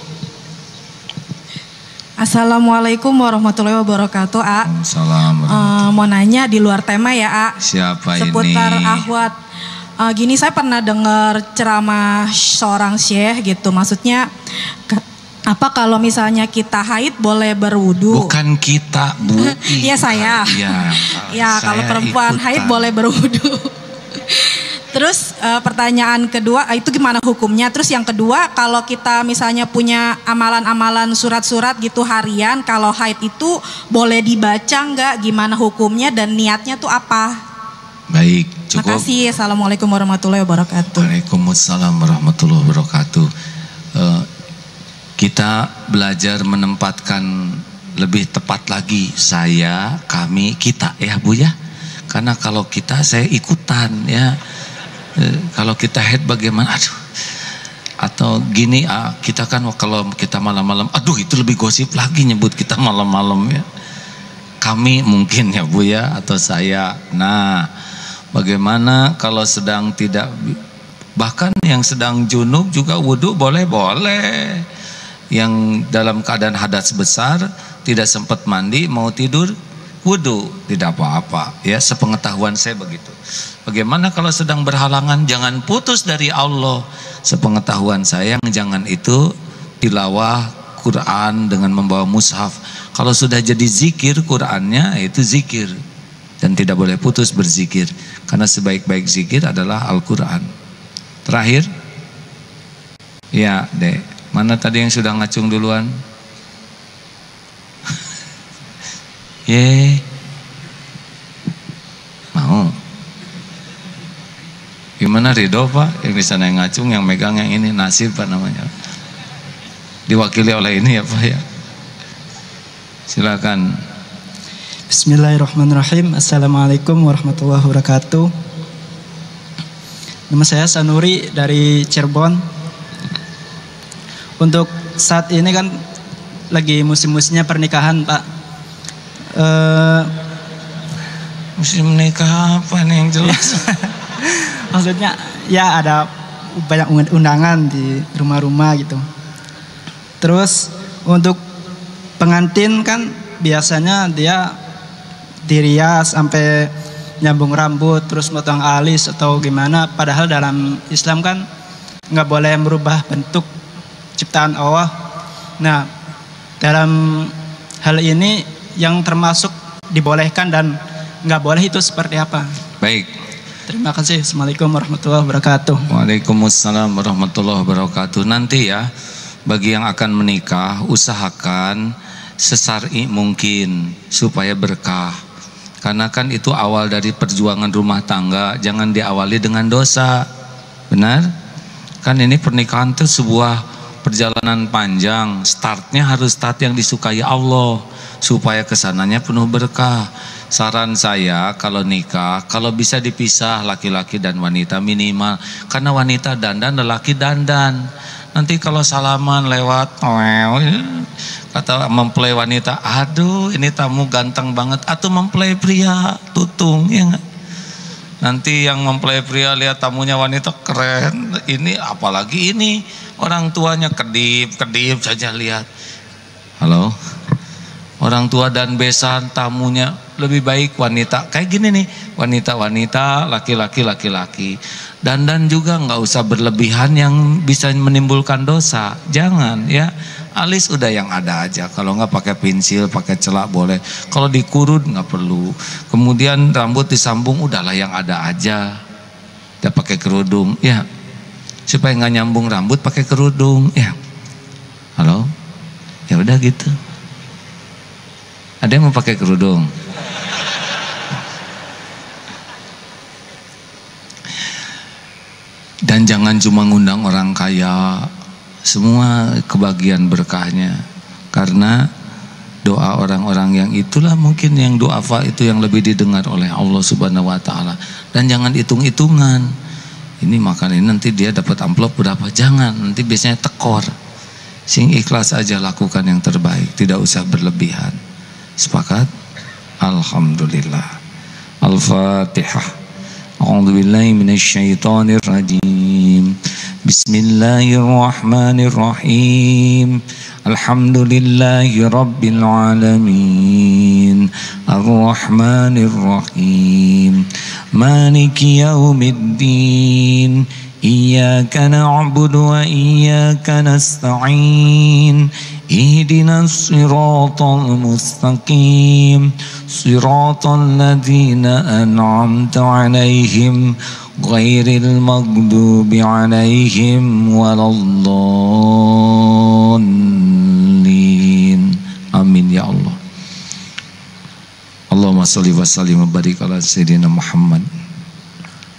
Assalamualaikum warahmatullahi wabarakatuh A. Assalamualaikum. Uh, mau nanya di luar tema ya A. Siapa seputar ini? Ahwat. Uh, gini saya pernah dengar ceramah seorang syekh gitu. Maksudnya ke, apa kalau misalnya kita haid boleh berwudu? Bukan kita Bu. Iya saya. Iya. Ya kalau perempuan ikutan. Haid boleh berwudu. Terus uh, pertanyaan kedua, itu gimana hukumnya? Terus yang kedua, kalau kita misalnya punya amalan-amalan surat-surat gitu harian, kalau haid itu boleh dibaca nggak? Gimana hukumnya dan niatnya tuh apa? Baik, Cukup. Makasih. Assalamualaikum warahmatullahi wabarakatuh. Waalaikumsalam warahmatullahi wabarakatuh. Uh, kita belajar menempatkan lebih tepat lagi saya, kami, kita ya Bu ya. Karena kalau kita saya ikutan ya. Uh, kalau kita head bagaimana? Aduh. Atau gini ah, kita kan kalau kita malam-malam, aduh itu lebih gosip lagi nyebut kita malam-malam ya. Kami mungkin ya Bu ya, atau saya. Nah, bagaimana kalau sedang tidak, bahkan yang sedang junub juga wudhu boleh-boleh. Yang dalam keadaan hadas besar tidak sempat mandi mau tidur wudhu tidak apa-apa ya, sepengetahuan saya begitu. Bagaimana kalau sedang berhalangan? Jangan putus dari Allah. Sepengetahuan saya jangan itu tilawah Quran dengan membawa mushaf. Kalau sudah jadi zikir Qurannya itu zikir, dan tidak boleh putus berzikir karena sebaik-baik zikir adalah Al-Quran. Terakhir ya Dek, mana tadi yang sudah ngacung duluan? Ye mau gimana? Ridho Pak yang di sana yang ngacung, yang megang yang ini Nasib Pak namanya, diwakili oleh ini ya Pak ya. Silakan. Bismillahirrahmanirrahim. Assalamualaikum warahmatullahi wabarakatuh. Nama saya Sanuri dari Cirebon. Untuk saat ini kan lagi musim-musimnya pernikahan Pak. Uh, Musim nikah apa nih yang jelas? Maksudnya ya ada banyak undangan di rumah-rumah gitu. Terus untuk pengantin kan biasanya dia dirias sampai nyambung rambut, terus motong alis atau gimana. Padahal dalam Islam kan nggak boleh merubah bentuk ciptaan Allah. Nah, dalam hal ini yang termasuk dibolehkan dan nggak boleh itu seperti apa? Baik. Terima kasih. Assalamualaikum warahmatullahi wabarakatuh. Waalaikumsalam warahmatullahi wabarakatuh. Nanti ya, bagi yang akan menikah, usahakan sesar'i mungkin supaya berkah. Karena kan itu awal dari perjuangan rumah tangga, jangan diawali dengan dosa. Benar? Kan ini pernikahan itu sebuah perjalanan panjang. Startnya harus start yang disukai Allah, supaya kesananya penuh berkah. Saran saya kalau nikah, kalau bisa dipisah laki-laki dan wanita minimal. Karena wanita dandan, lelaki dandan. Nanti kalau salaman lewat, kata mempelai wanita, aduh ini tamu ganteng banget. Atau mempelai pria, tutung ya gak? Nanti yang mempelai pria lihat tamunya wanita keren, ini apalagi ini orang tuanya kedip-kedip saja lihat. Halo, orang tua dan besan tamunya, lebih baik wanita kayak gini nih, wanita-wanita, laki-laki, laki-laki. Dandan juga nggak usah berlebihan yang bisa menimbulkan dosa, jangan ya. Alis udah yang ada aja, kalau nggak pakai pensil, pakai celak boleh. Kalau dikurut nggak perlu. Kemudian rambut disambung, udahlah yang ada aja. Udah pakai kerudung, ya. Supaya nggak nyambung rambut, pakai kerudung, ya. Halo, ya udah gitu. Ada yang mau pakai kerudung? Dan jangan cuma ngundang orang kaya, semua kebagian berkahnya. Karena doa orang-orang yang itulah mungkin yang du'afa itu yang lebih didengar oleh Allah Subhanahu wa taala. Dan jangan hitung-hitungan. Ini makan ini nanti dia dapat amplop berapa, jangan. Nanti biasanya tekor. Sing ikhlas aja, lakukan yang terbaik, tidak usah berlebihan. Sepakat? Alhamdulillah. Al-Fatihah. A'udzubillahi minasyaitonir rajim. Bismillahirrahmanirrahim. Alhamdulillahi rabbil alamin. Ar-Rahmanir-Rahim. Maliki yaumiddin. Iyyaka na'budu wa iyyaka nasta'in. Ihdinas siratal mustaqim. Siratal ladzina an'amta 'alaihim ghairil maghdubi 'alaihim waladdallin. Amin ya Allah. Allahumma shalli wa sallim wa barik ala sayyidina Muhammad.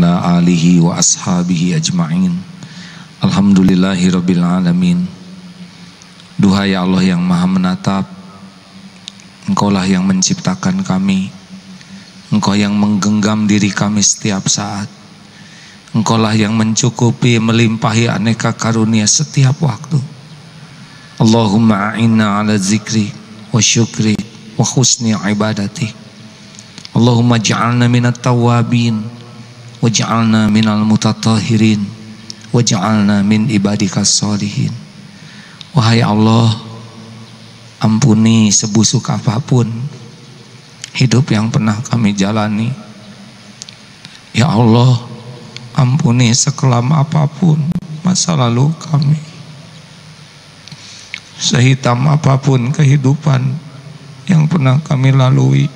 ala alihi wa ashabihi ajma'in. Alhamdulillahirabbil alamin. Duhai Allah yang Maha menatap, Engkaulah yang menciptakan kami, Engkau yang menggenggam diri kami setiap saat, Engkaulah yang mencukupi, melimpahi aneka karunia setiap waktu. Allahumma a'inna ala zikri wa syukri wa husni ibadati. Allahumma ja'alna minat tawabin wa ja'alna minal mutatahirin wa ja'alna min ibadikas solihin. Wahai Allah, ampuni sebusuk apapun hidup yang pernah kami jalani. Ya Allah, ampuni sekelam apapun masa lalu kami, sehitam apapun kehidupan yang pernah kami lalui.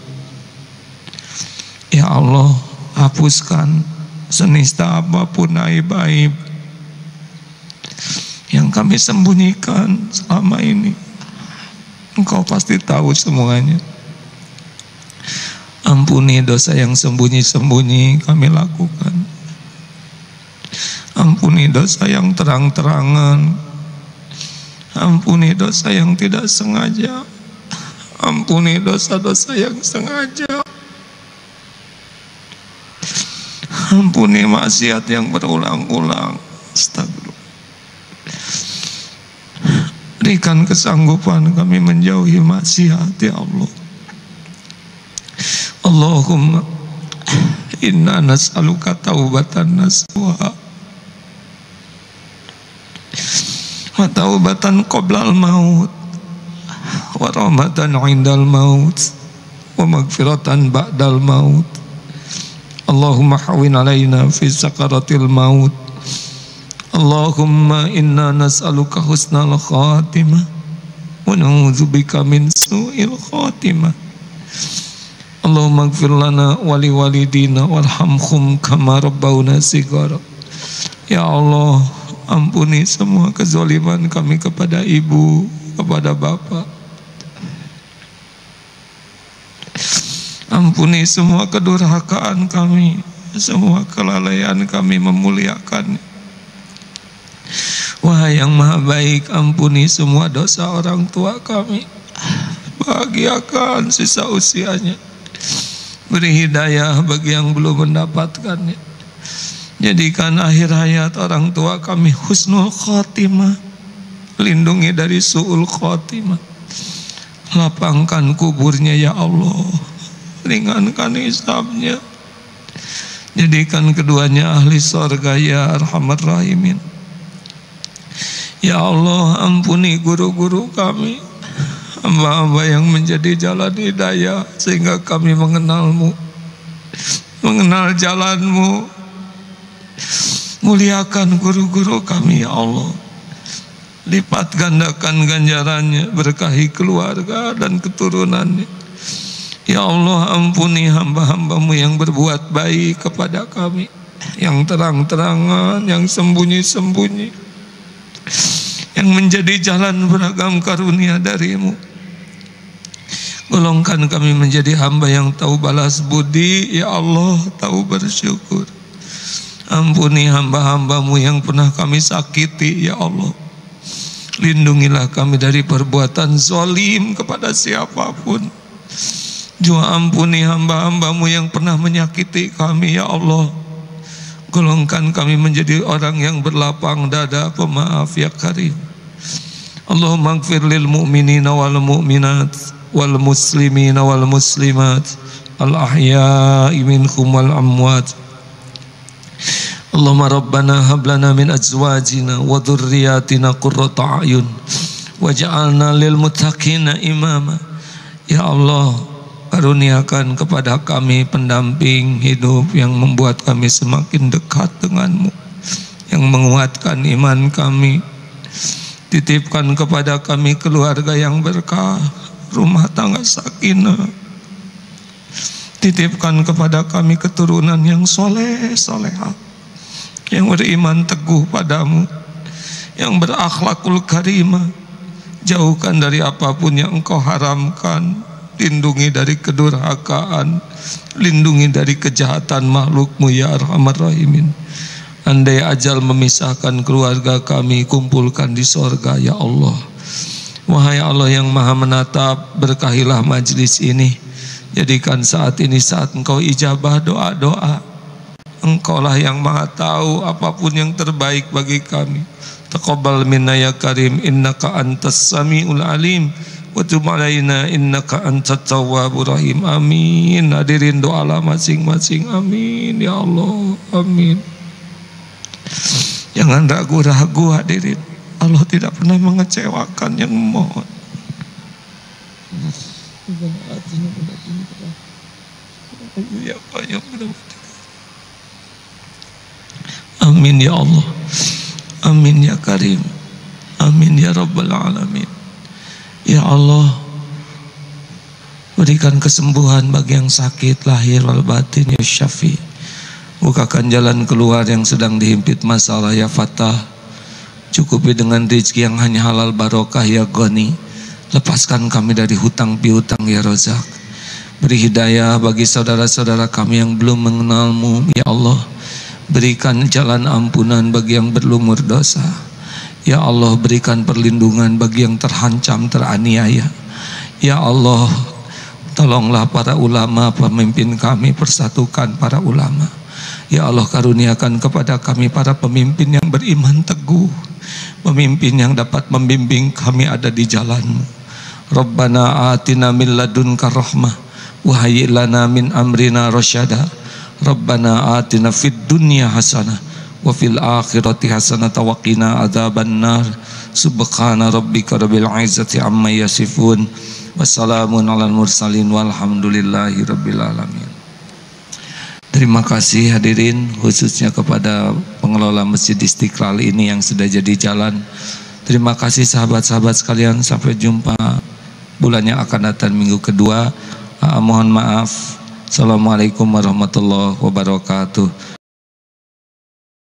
Ya Allah, hapuskan senista apapun aib-aib yang kami sembunyikan selama ini. Engkau pasti tahu semuanya. Ampuni dosa yang sembunyi-sembunyi kami lakukan. Ampuni dosa yang terang-terangan. Ampuni dosa yang tidak sengaja. Ampuni dosa-dosa yang sengaja. Ampuni maksiat yang berulang-ulang. Astagfirullah. Berikan kesanggupan kami menjauhi maksiat, ya Allah. Allahumma inna nas'aluka taubatan nasuha wa taubatan qoblal maut wa rahmatan indal maut wa magfiratan ba'dal maut. Allahumma hawin alaina fi sakaratil maut. Allahumma inna nas'aluka husnal khatimah wa na'udzubika min su'il khatimah. Allahumma ighfir lana wa li walidina warhamhum kama rabbawna shighara. Ya Allah, ampuni semua kezaliman kami kepada ibu, kepada bapak. Ampuni semua kedurhakaan kami, semua kelalaian kami memuliakan. Wahai yang Maha Baik, ampuni semua dosa orang tua kami. Bahagiakan sisa usianya. Beri hidayah bagi yang belum mendapatkannya. Jadikan akhir hayat orang tua kami husnul khotimah. Lindungi dari su'ul khotimah. Lapangkan kuburnya ya Allah. Ringankan hisabnya. Jadikan keduanya ahli surga ya Arhamar Rahimin. Ya Allah, ampuni guru-guru kami, hamba-hamba yang menjadi jalan hidayah sehingga kami mengenalmu, mengenal jalanmu. Muliakan guru-guru kami ya Allah. Lipat gandakan ganjarannya, berkahi keluarga dan keturunannya. Ya Allah, ampuni hamba-hambamu yang berbuat baik kepada kami, yang terang-terangan, yang sembunyi-sembunyi, yang menjadi jalan beragam karunia darimu. Golongkan kami menjadi hamba yang tahu balas budi, ya Allah, tahu bersyukur. Ampuni hamba-hambamu yang pernah kami sakiti, ya Allah. Lindungilah kami dari perbuatan zalim kepada siapapun. Juga ampuni hamba-hambamu yang pernah menyakiti kami, ya Allah. Golongkan kami menjadi orang yang berlapang dada, pemaaf ya Karim. Allahumma ighfir lil mu'minina wal mu'minat wal muslimina wal muslimat al ahya'i minhum wal amwat. Allahumma rabbana hab lana min azwajina wa dhurriyyatina qurrata a'yun waj'alna lil muttaqina imama. Ya Allah, karuniakan kepada kami pendamping hidup yang membuat kami semakin dekat denganmu, yang menguatkan iman kami. Titipkan kepada kami keluarga yang berkah, rumah tangga sakinah. Titipkan kepada kami keturunan yang soleh, solehah, yang beriman teguh padamu, yang berakhlakul karimah. Jauhkan dari apapun yang engkau haramkan, lindungi dari kedurhakaan, lindungi dari kejahatan makhluk-Mu ya Arhamar Rahimin. Andai ajal memisahkan keluarga kami, kumpulkan di sorga ya Allah. Wahai Allah yang maha menatap, berkahilah majlis ini. Jadikan saat ini saat Engkau ijabah doa-doa. Engkaulah yang maha tahu apapun yang terbaik bagi kami. Taqabbal minna ya karim, innaka antas sami'ul alim, wa tub alaina innaka antat tawwabur rahim. Amin. Hadirin doalah masing-masing. Amin ya Allah. Amin. Jangan ragu-ragu hadirin. Allah tidak pernah mengecewakan yang memohon. Amin ya Allah. Amin ya Karim. Amin ya Rabbal Alamin. Ya Allah, berikan kesembuhan bagi yang sakit lahir wal batin ya Syafi. Bukakan jalan keluar yang sedang dihimpit masalah ya Fatah. Cukupi dengan rezeki yang hanya halal barokah ya Ghani. Lepaskan kami dari hutang piutang ya Razak. Beri hidayah bagi saudara-saudara kami yang belum mengenal-Mu ya Allah. Berikan jalan ampunan bagi yang berlumur dosa. Ya Allah, berikan perlindungan bagi yang terhancam, teraniaya. Ya Allah, tolonglah para ulama, pemimpin kami, persatukan para ulama. Ya Allah, karuniakan kepada kami para pemimpin yang beriman teguh, pemimpin yang dapat membimbing kami ada di jalan-Mu. Rabbana atina min ladunka rahmah wa hayyi lana min amrina rasyada. Rabbana atina fid dunya hasanah wa fil akhirati hasanah wa qina adzabannar. Subhana rabbika rabbil izzati amma yasifun. Wassalamun alal mursalin walhamdulillahi rabbil alamin. Terima kasih hadirin, khususnya kepada pengelola Masjid Istiqlal ini yang sudah jadi jalan. Terima kasih sahabat-sahabat sekalian, sampai jumpa bulan yang akan datang minggu kedua. Ah, mohon maaf. Assalamualaikum warahmatullahi wabarakatuh.